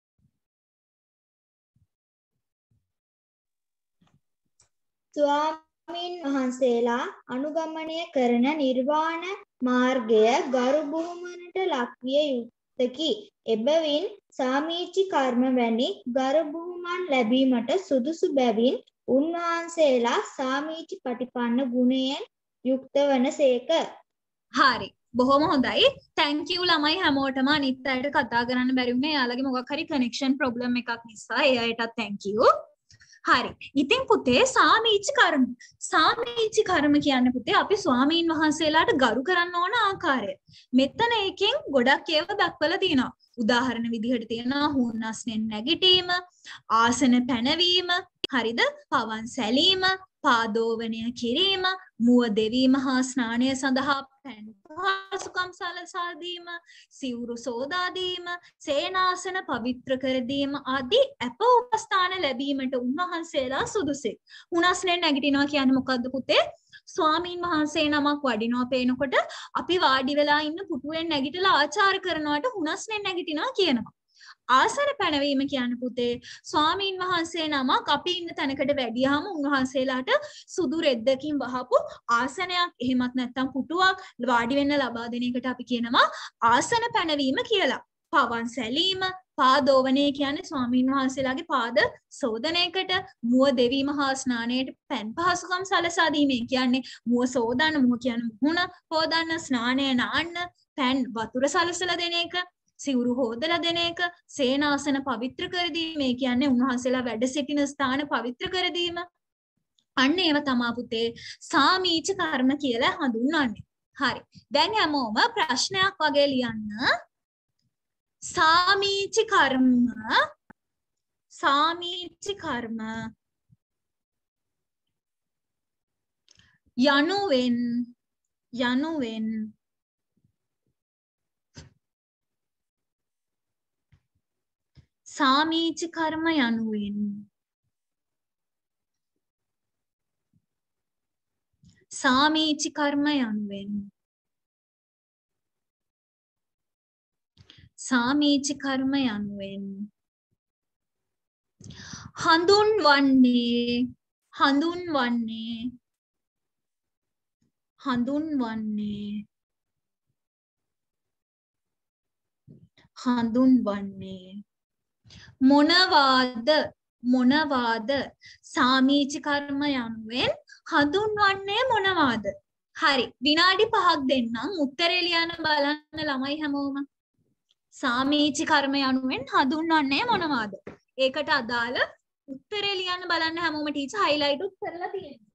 ස්වාමීන් වහන්සේලා අනුගමනය කරන නිර්වාණ මාර්ගය ගරු බුහුමනට ලක්විය යුත්තකි. එබැවින් සාමීචි කර්ම වැනි ගරු බුහුමන් ලැබීමට සුදුසු බැවින් උන්වහන්සේලා සාමීචි පටිපන්න ගුණයෙන් යුක්ත වනසේක. හරි. බොහොම හොඳයි. thank you ළමයි හැමෝටම. අනිත් අයට කතා කරන්න බැරි වුණේ යාළුවගේ මොකක් හරි connection problem එකක් නිසා. ඒ අයටත් thank you. හරි. ඉතින් පුතේ සාමීචි කර්ම කියන්නේ පුතේ අපි ස්වාමීන් වහන්සේලාට ගරු කරන්න ඕන ආකාරය. මෙතන එකෙන් ගොඩක් ඒවා දක්වලා තියෙනවා. උදාහරණ විදිහට තියෙනවා හුන්නස්නෙන් නැගිටීම, ආසන පැනවීම, හරිද? පවන් සැලීම, පාදෝවණය කිරීම, මුව දෙවීම හා ස්නානය සඳහා පැන් පහසුකම් සලසා දීම, සිවුරු සෝදා දීම, සේනාසන පවිත්‍ර කර දීම ආදී අප උපස්ථාන ලැබීමට උන්වහන්සේලා සුදුසුයි. හුනස්නෙන් නැගිටිනවා කියන්නේ මොකද්ද පුතේ? ස්වාමීන් වහන්සේ නමක් වඩිනවා පේනකොට අපි වාඩි වෙලා ඉන්න පුටුවෙන් නැගිටලා ආචාර කරනවට හුනස්නෙන් නැගිටිනවා කියනවා. ආසන පැනවීම කියන්නේ පුතේ ස්වාමීන් වහන්සේ නමක් අපි ඉන්න තැනකට වැඩියාම උන්වහන්සේලාට සුදු රෙද්දකින් වහපු ආසනයක් එහෙමත් නැත්නම් පුටුවක් වාඩි වෙන්න ලබා දෙන එකට අපි කියනවා ආසන පැනවීම කියලා. පවන් සැලීම, පාදෝවණය කියන්නේ ස්වාමීන් වහන්සේලාගේ පාද සෝදනයකට, මුව දෙවීම හා ස්නානයට පෑන් පහසුකම් සලසා දීමේ කියන්නේ මුව සෝදන්න, මුව කියන්නේ මුහුණ හොදන්න, ස්නානය නාන්න, පෑන් වතුර සලසලා දෙන එක, සිවුරු හොදලා දෙන එක, සේනාසන පවිත්‍ර කර දීම කියන්නේ උන්වහන්සේලා වැඩ සිටින ස්ථාන පවිත්‍ර කර දීම. අන්න ඒව තමයි පුතේ සාමීච කර්ම කියලා හඳුන්වන්නේ. හරි. දැන් හැමෝම ප්‍රශ්නයක් වගේ ලියන්න. සාමීච කර්ම යනුවෙන් සාමීච කර්ම යනුවෙන් සාමීච කර්ම යනුවෙන් සාමීච කර්ම යනුවෙන් හඳුන්වන්නේ මොනවාද සාමීච කර්ම යනුවෙන් හඳුන්වන්නේ මොනවාද? හරි විනාඩි 5ක් දෙන්නම් උත්තරේ ලියන්න බලන්න ළමයි හැමෝම. සාමීච කර්ම යනුවෙන් හඳුන්වන්නේ මොනවාද? ඒකට අදාළ උත්තරේ ලියන්න බලන්න හැමෝම ටීචර් හයිලයිට් උත් කරලා තියෙනවා.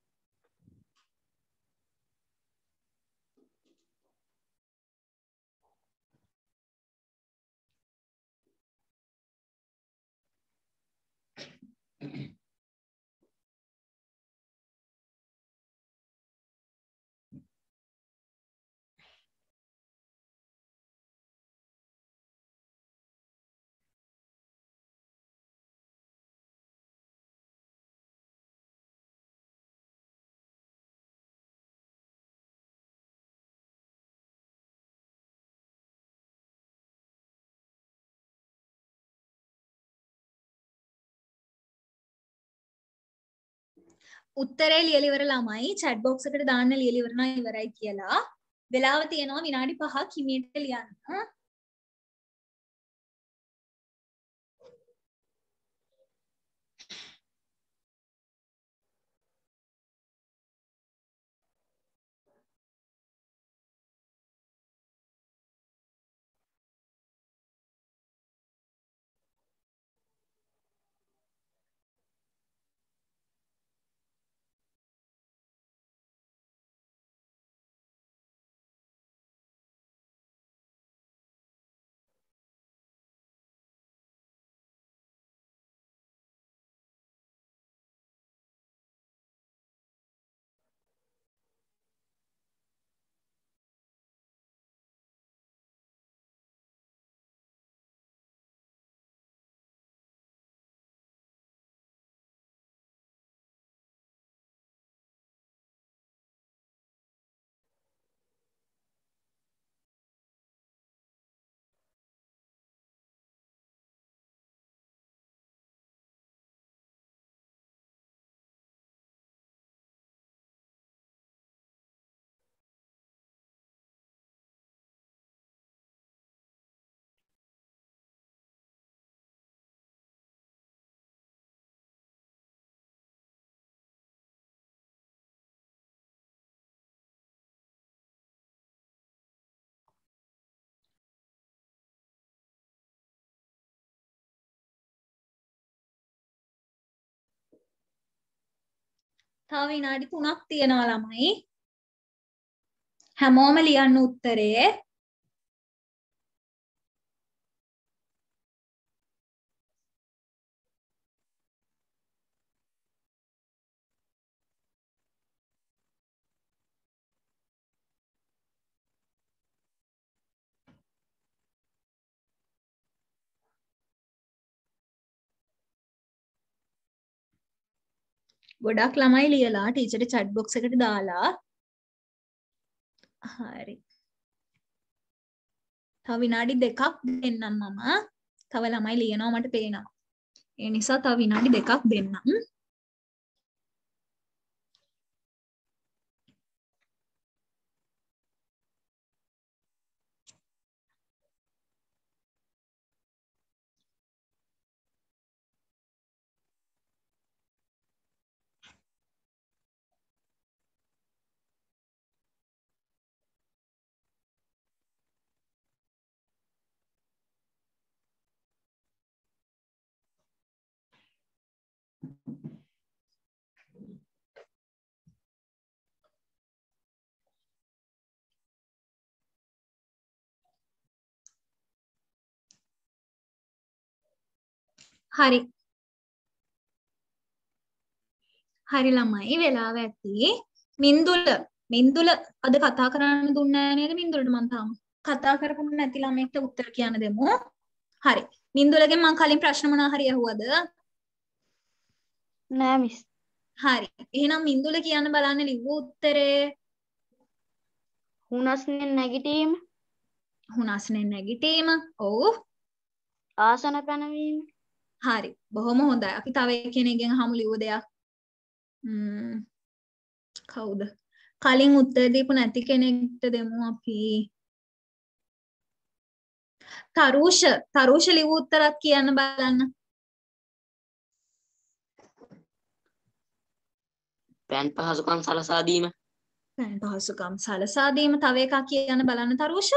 උත්තරේ ලියලා ඉවර ළමයි chat box එකට දාන්න ලියලා ඉවර නම් ඉවරයි කියලා. වෙලාව තියෙනවා විනාඩි 5ක් හිමියට ලියන්න. තව විනාඩි 3ක් තියෙනවා ළමයි. හැමෝම ලියන්න උත්තරේ. ගොඩක් ළමයි ලියලා ටීචර්ට chat box එකට දාලා. හරි. තව විනාඩි 2ක් දෙන්නම් මම. තව ළමයි ලියනවා මට පේනවා. ඒ නිසා තව විනාඩි 2ක් දෙන්නම්. හරි. හරි ළමයි වෙලාව ඇති. මින්දුල අද කතා කරන්න දුන්නේ නැහැ නේද? මින්දුලට මම තාම කතා කරපුණ නැති ළමයෙක්ට උත්තර කියන්න දෙමු. හරි. මින්දුලගෙන් මම කලින් ප්‍රශ්න මොනවා හරි අහුවද? නෑ මිස්. හරි. එහෙනම් මින්දුල කියන්න බලන්න ලිව්ව උත්තරේ. හුනස්නේ නැගිටීම. හුනස්නේ නැගිටීම. ඔව්. ආසන පැනවීම. හරි. බොහොම හොඳයි. අපි තව කෙනෙක්ගෙන් අහමු ලිව්ව දෙයක්. කවුද? කලින් උත්තර දීපු නැති කෙනෙක්ට දෙමු අපි. තරුෂ ලිව්ව උත්තරත් කියන්න බලන්න. පෑන් පහසුකම් සලසා දීම. පෑන් පහසුකම් සලසා දීම. තව එකක් කියන්න බලන්න තරුෂ.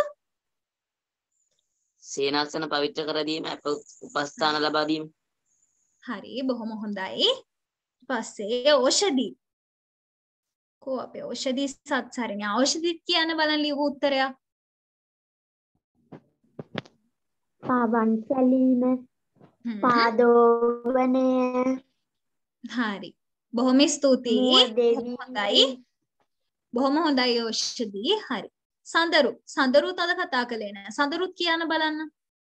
සේනාසන පවිත්‍ර කර දීම, උපස්ථාන ලබා දීම. හරි බොහොම හොඳයි. පස්සේ ඖෂධි. කො අපේ ඖෂධි සත්සරණේ ඖෂධි කියන්න බලන්න ලියපු උත්තරයක්. පාවන් සැලීම පාදෝවනය හරි බොහොම ස්තුතියි. මුවදෙවි හොඳයි. බොහොම හොඳයි ඖෂධි. හරි. සඳරුත් අද කතා කළේ නෑ. සඳරුත් කියන්න බලන්න.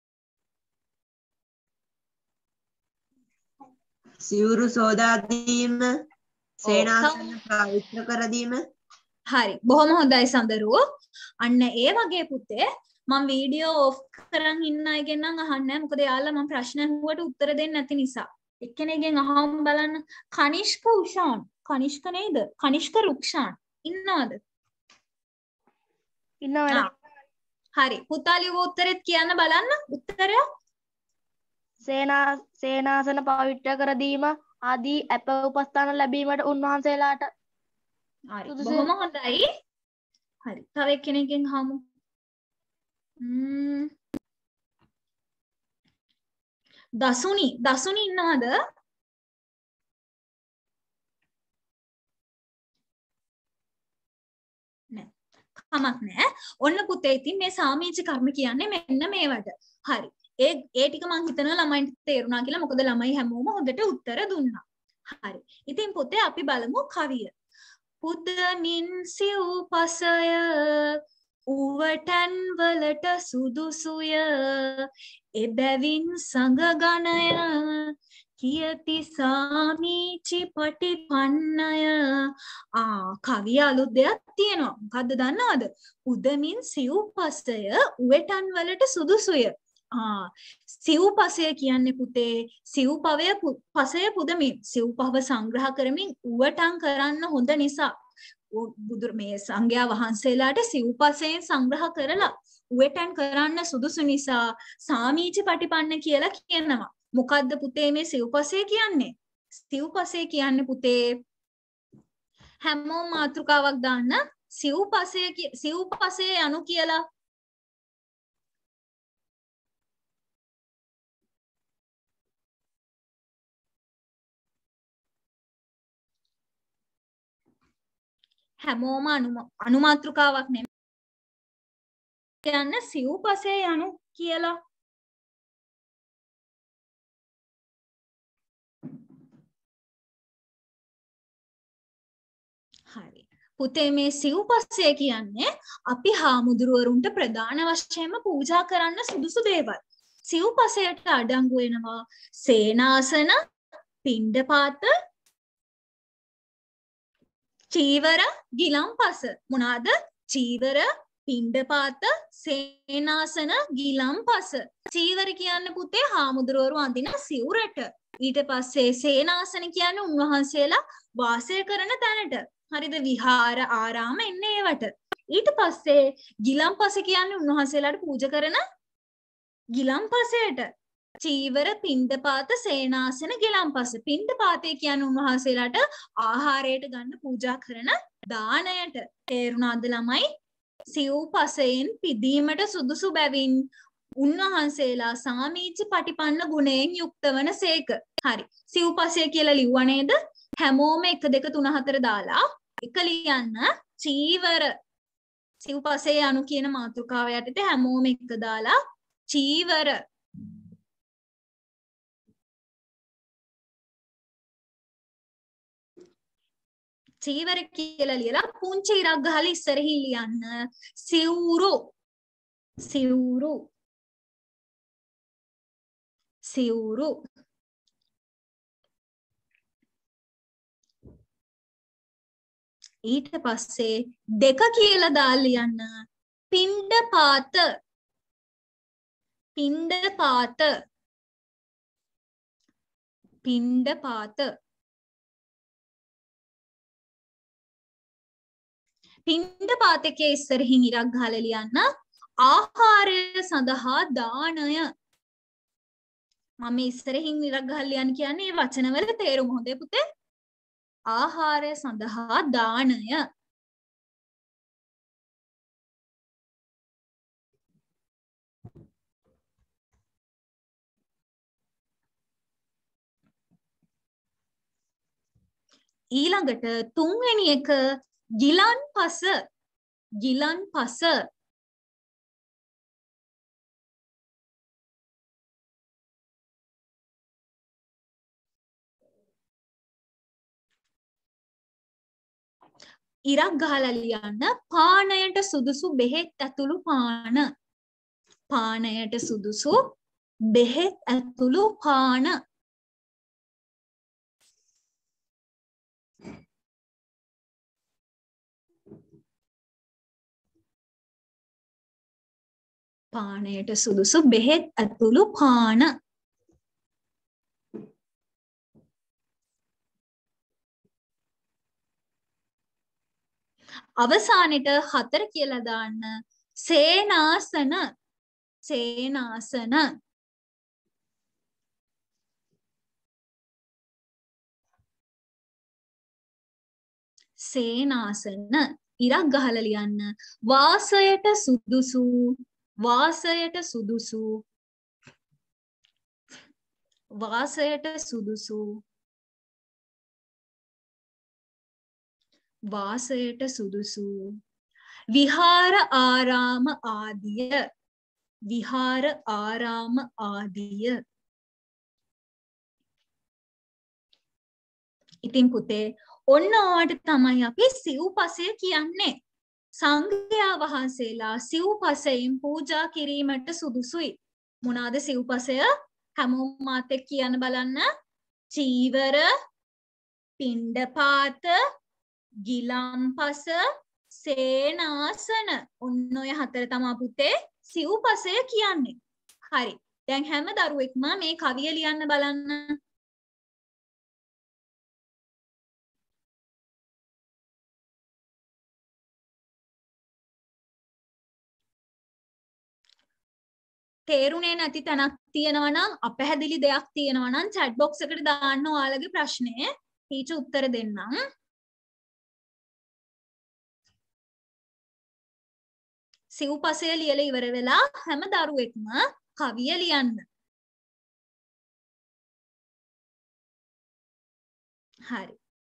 සිවුරු සෝදා දීම, සේනාසන පවිත්‍ර කර දීම. හරි බොහොම හොඳයි සඳරු. අන්න ඒ වගේ පුතේ මම වීඩියෝ ඔෆ් කරන් ඉන්න අයගෙන් නම් අහන්නේ නැහැ. මොකද යාළුවා මම ප්‍රශ්න අහුවට උත්තර දෙන්නේ නැති නිසා. එක්කෙනෙක්ගෙන් අහමු බලන්න. කනිෂ්ක උෂාන්. කනිෂ්ක නේද? කනිෂ්ක රුක්ෂාන්. ඉන්නවද? ඉන්නවා. හරි. පුතා ලියව උත්තරෙත් කියන්න බලන්න. උත්තරය සේනාසන පවිත්‍ර කර දීම ආදී අප උපස්ථාන ලැබීමට උන්වහන්සේලාට. හරි. බොහොම හොඳයි. හරි. තව එක්කෙනෙක්ගෙන් අහමු. දසුනි ඉන්නවද? නෑ. කමක් නෑ. ඔන්න පුතේ ඉතින් මේ සාමීච කර්ම කියන්නේ මෙන්න මේවට. හරි. ඒ ටික මම හිතනවා ළමයින්ට තේරුණා කියලා. මොකද ළමයි හැමෝම හොඳට උත්තර දුන්නා. හරි. ඉතින් පුතේ අපි බලමු කවිය. පුදමින් සිව්පසය උවටන් වලට සුදුසුය එබැවින් සංගගණය කියති සාමීචි පටිපන්නය. කවිය අලුත් දෙයක් තියෙනවා. මොකද්ද දන්නවද? උදමින් සිව්පසය උවටන් වලට සුදුසුය. සිව්පසය කියන්නේ පුතේ පසය පුදමින් සිව්පව සංග්‍රහ කරමින් උවටන් කරන්න හොඳ නිසා මේ සංඝයා වහන්සේලාට සිව්පසයෙන් සංග්‍රහ කරලා උවටන් කරන්න සුදුසු නිසා සාමීචි පටිපන්න කියලා කියනවා. මොකද්ද පුතේ මේ සිව්පසය කියන්නේ? සිව්පසය කියන්නේ පුතේ හැමෝම මාතෘකාවක් දාන්න. සිව්පසය යනු කියලා හැමෝම අනුමාත්‍රකාවක් නෙමෙයි. කියන්න සිව්පසය යනු කියලා. හරි. පුතේ මේ සිව්පසය කියන්නේ අපි හාමුදුරුවරුන්ට ප්‍රධාන වශයෙන්ම පූජා කරන්න සුදුසු දේවල්. සිව්පසයට අඩංගු වෙනවා සේනාසන, පිණ්ඩපාත, චීවර, ගිලම්පස. මොනවාද? චීවර, පිණ්ඩපාත සේනාසන ගිලම්පස. චීවර කියන්නේ පුතේ හාමුදුරුවරු අඳින සිවුරට. ඊට පස්සේ සේනාසන කියන්නේ උන්වහන්සේලා වාසය කරන තැනට. හරිද? විහාර ආරාම එන්නේ ඒවට. ඊට පස්සේ ගිලම්පස කියන්නේ උන්වහන්සේලාට පූජා කරන ගිලම්පසයට. චීවර පිණ්ඩපාත සේනාසන ගිලම්පස. පිණ්ඩපාතේ කියන්නේ උන්වහන්සේලාට ආහාරයට ගන්න පූජා කරන දාණයට. තේරුණාද ළමයි? සිව්පසයෙන් පිදීමට සුදුසු බැවින් උන්වහන්සේලා සාමීචි පටිපන්න ගුණයෙන් යුක්ත වන සේක. හරි. සිව්පසය කියලා ලිව්වා නේද? හැමෝම 1 2 3 4 දාලා එක ලියන්න. චීවර සිව්පසයේ අනු කියන මාතෘකාව යටතේ හැමෝම 1 දාලා චීවර චීවර කියලා ලියලා පුංචි ඉරක් ගහලා ඉස්සරහින් ලියන්න. සිවුරු සිවුරු සිවුරු. ඊට පස්සේ 2 කියලා දාලා ලියන්න. පිණ්ඩපාත පිණ්ඩපාත පිණ්ඩපාත. පිණ්ඩපාතකයේ ඉස්සරහින් ඉරක් ගහලා ලියන්න. ආහාරය සඳහා දාණය. මම ඉස්සරහින් ඉරක් ගහලා ලියන්න කියන්නේ මේ වචනවල තේරුම. හොඳේ පුතේ? ආහාරය සඳහා දාණය. ඊළඟට 3 වෙනි එක ගිලන්පස. ගිලන්පස. ඉරක් ගහලා ලියන්න. පානයට සුදුසු බෙහෙත් ඇතුළු පාන. පානයට සුදුසු බෙහෙත් ඇතුළු පාන. පානයට සුදුසු බෙහෙත් ඇතුළු පාන. අවසානෙට 4 කියලා දාන්න. සේනාසන. සේනාසන. සේනාසන. ඉරක් ගහලා ලියන්න. වාසයට සුදුසු. වාසයට සුදුසු. වාසයට සුදුසු. වාසයට සුදුසු. විහාර ආරාම ආදිය. විහාර ආරාම ආදිය. ඉතින් පුතේ ඔන්න ඔයාට තමයි අපි සිව්පසය කියන්නේ. සංඝයා වහන්සේලා සිව්පසයෙන් පූජා කිරීමට සුදුසුයි. මොනවාද සිව්පසය? හැමෝම මාත් එක්ක කියන්න බලන්න. චීවර, පිණ්ඩපාත, ගිලම්පස, සේනාසන. ඔන්න ඔය 4 තමයි පුතේ සිව්පසය කියන්නේ. හරි. දැන් හැම දරුවෙක්ම මේ කවිය ලියන්න බලන්න. තේරුනේ නැති තැනක් තියෙනවා නම් අපැහැදිලි දෙයක් තියෙනවා නම් chat box එකට දාන්න ඔයාලගේ ප්‍රශ්නේ. ටීචර් උත්තර දෙන්නම්. සිව්පසය ලියලා ඉවර වෙලා හැම දරුවෙක්ම කවිය ලියන්න. හරි.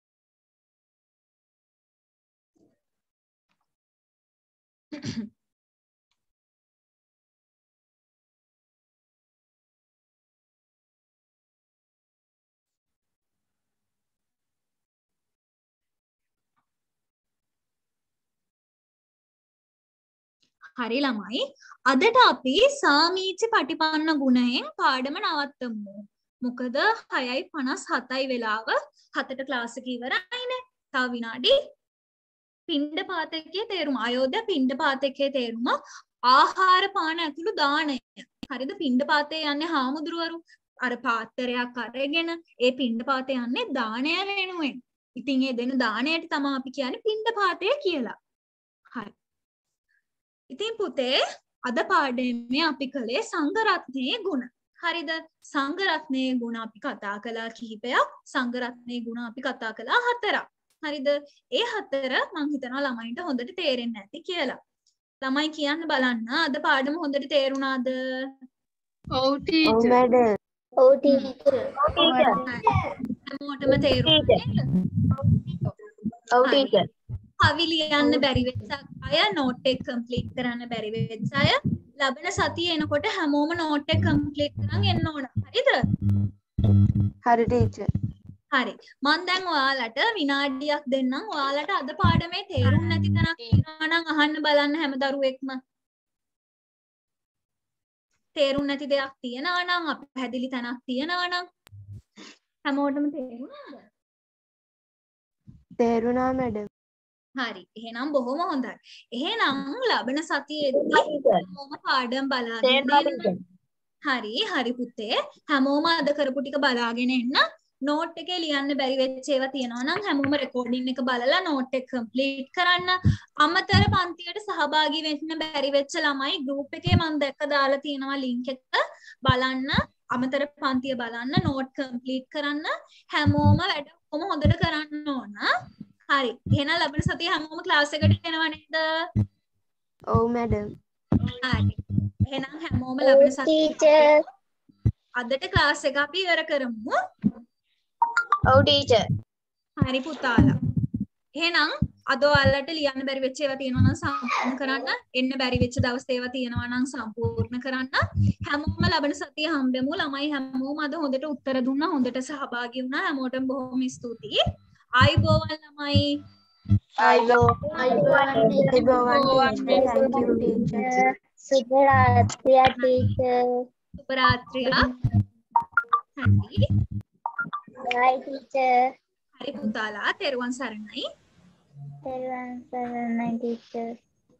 හරි ළමයි, අදට අපි සාමීචි පටිපන්න ගුණයෙන් පාඩම නවත්තමු. මොකද 6:57යි වෙලාව. 7ට ක්ලාස් එක ඉවරයිනේ. තව විනාඩි පිණ්ඩපාතකයේ තේරුම අයෝධ්‍ය පිණ්ඩපාතකයේ තේරුම ආහාර පාන ඇතුළු දාණය. හරිද? පිණ්ඩපාතේ යන්නේ හාමුදුරුවරු අර පාත්‍රයක් අරගෙන ඒ පිණ්ඩපාතේ යන්නේ දාණය වෙනුවෙන්. ඉතින් ඒ දෙන දාණයට තමයි අපි කියන්නේ පිණ්ඩපාතය කියලා. හරි. ඉතින් පුතේ අද පාඩමේ අපි කළේ සංඝ රත්නයේ ගුණ. හරිද? සංඝ රත්නයේ ගුණ අපි කතා කළා කිහිපයක්. සංඝ රත්නයේ ගුණ අපි කතා කළා 4ක්. හරිද? ඒ 4 මම හිතනවා ළමයින්ට හොඳට තේරෙන්නේ නැති කියලා. ළමයි කියන්න බලන්න අද පාඩම හොඳට තේරුණාද? ඔව් ටීචර්. ඔව් ටීචර්. හැමෝටම තේරුණා නේද? ඔව් ටීචර්. කවි ලියන්න බැරි වෙච්ච අය නෝට් එක කම්ප්ලීට් කරන්න බැරි වෙච්ච අය ලබන සතියේ එනකොට හැමෝම නෝට් එක කම්ප්ලීට් කරන් එන්න ඕන. හරිද? හරි ටීචර්. හරි. මම දැන් ඔයාලට විනාඩියක් දෙන්නම්. ඔයාලට අද පාඩමේ තේරුම් නැති තැනක් තියෙනවා නම් අහන්න බලන්න හැම දරුවෙක්ම. තේරුම් නැති දෙයක් තියෙනවා නම් අපහැදිලි තැනක් තියෙනවා නම් හැමෝටම තේරුණාද? තේරුණා මැඩම්. හරි. එහෙනම් බොහොම හොඳයි. එහෙනම් ලබන සතියේදී හැමෝම පාඩම් බලාගෙන ඉන්න. හරි පුතේ. හැමෝම අද කරපු ටික බලාගෙන එන්න. නෝට් එකේ ලියන්න බැරි වෙච්ච ඒවා තියෙනවා නම් හැමෝම රෙකෝඩින් එක බලලා නෝට් එක කම්ප්ලීට් කරන්න. අමතර පන්තියට සහභාගී වෙන්න බැරි වෙච්ච ළමයි ගෲප් එකේ මම දැක්ක දාලා තියෙනවා ලින්ක් එක බලන්න. අමතර පන්තිය බලන්න නෝට් කම්ප්ලීට් කරන්න. හැමෝම වැඩ කොහොම හොඳට කරන්න ඕන. හරි. එහෙනම් ලබන සතියේ හැමෝම ක්ලාස් එකට එනවා නේද? ඔව් මැඩම්. හරි. එහෙනම් හැමෝම ලබන සතියේ අදට ක්ලාස් එක අපි ඉවර කරමු. ඔව් ටීචර්. හරි පුතාලා. එහෙනම් අද ඔයාලට ලියන්න බැරි වෙච්ච ඒවා තියෙනවා නම් සම්පූර්ණ කරන්න. එන්න බැරි වෙච්ච දවස් ඒවා තියෙනවා නම් සම්පූර්ණ කරන්න. හැමෝම ලබන සතිය හම්බෙමු. ළමයි හැමෝම අද හොඳට උත්තර දුන්නා. හොඳට සහභාගී වුණා. හැමෝටම බොහොම ස්තුතියි. ආයිබෝවන් ළමයි. ආයිබෝවන් ටීචර්. සුබ රාත්‍රිය ටීචර්. සුබ රාත්‍රිය. හරි. Bye teacher. හරි පුතාලා තෙරුවන් සරණයි. තෙරුවන් සරණයි ටීචර්.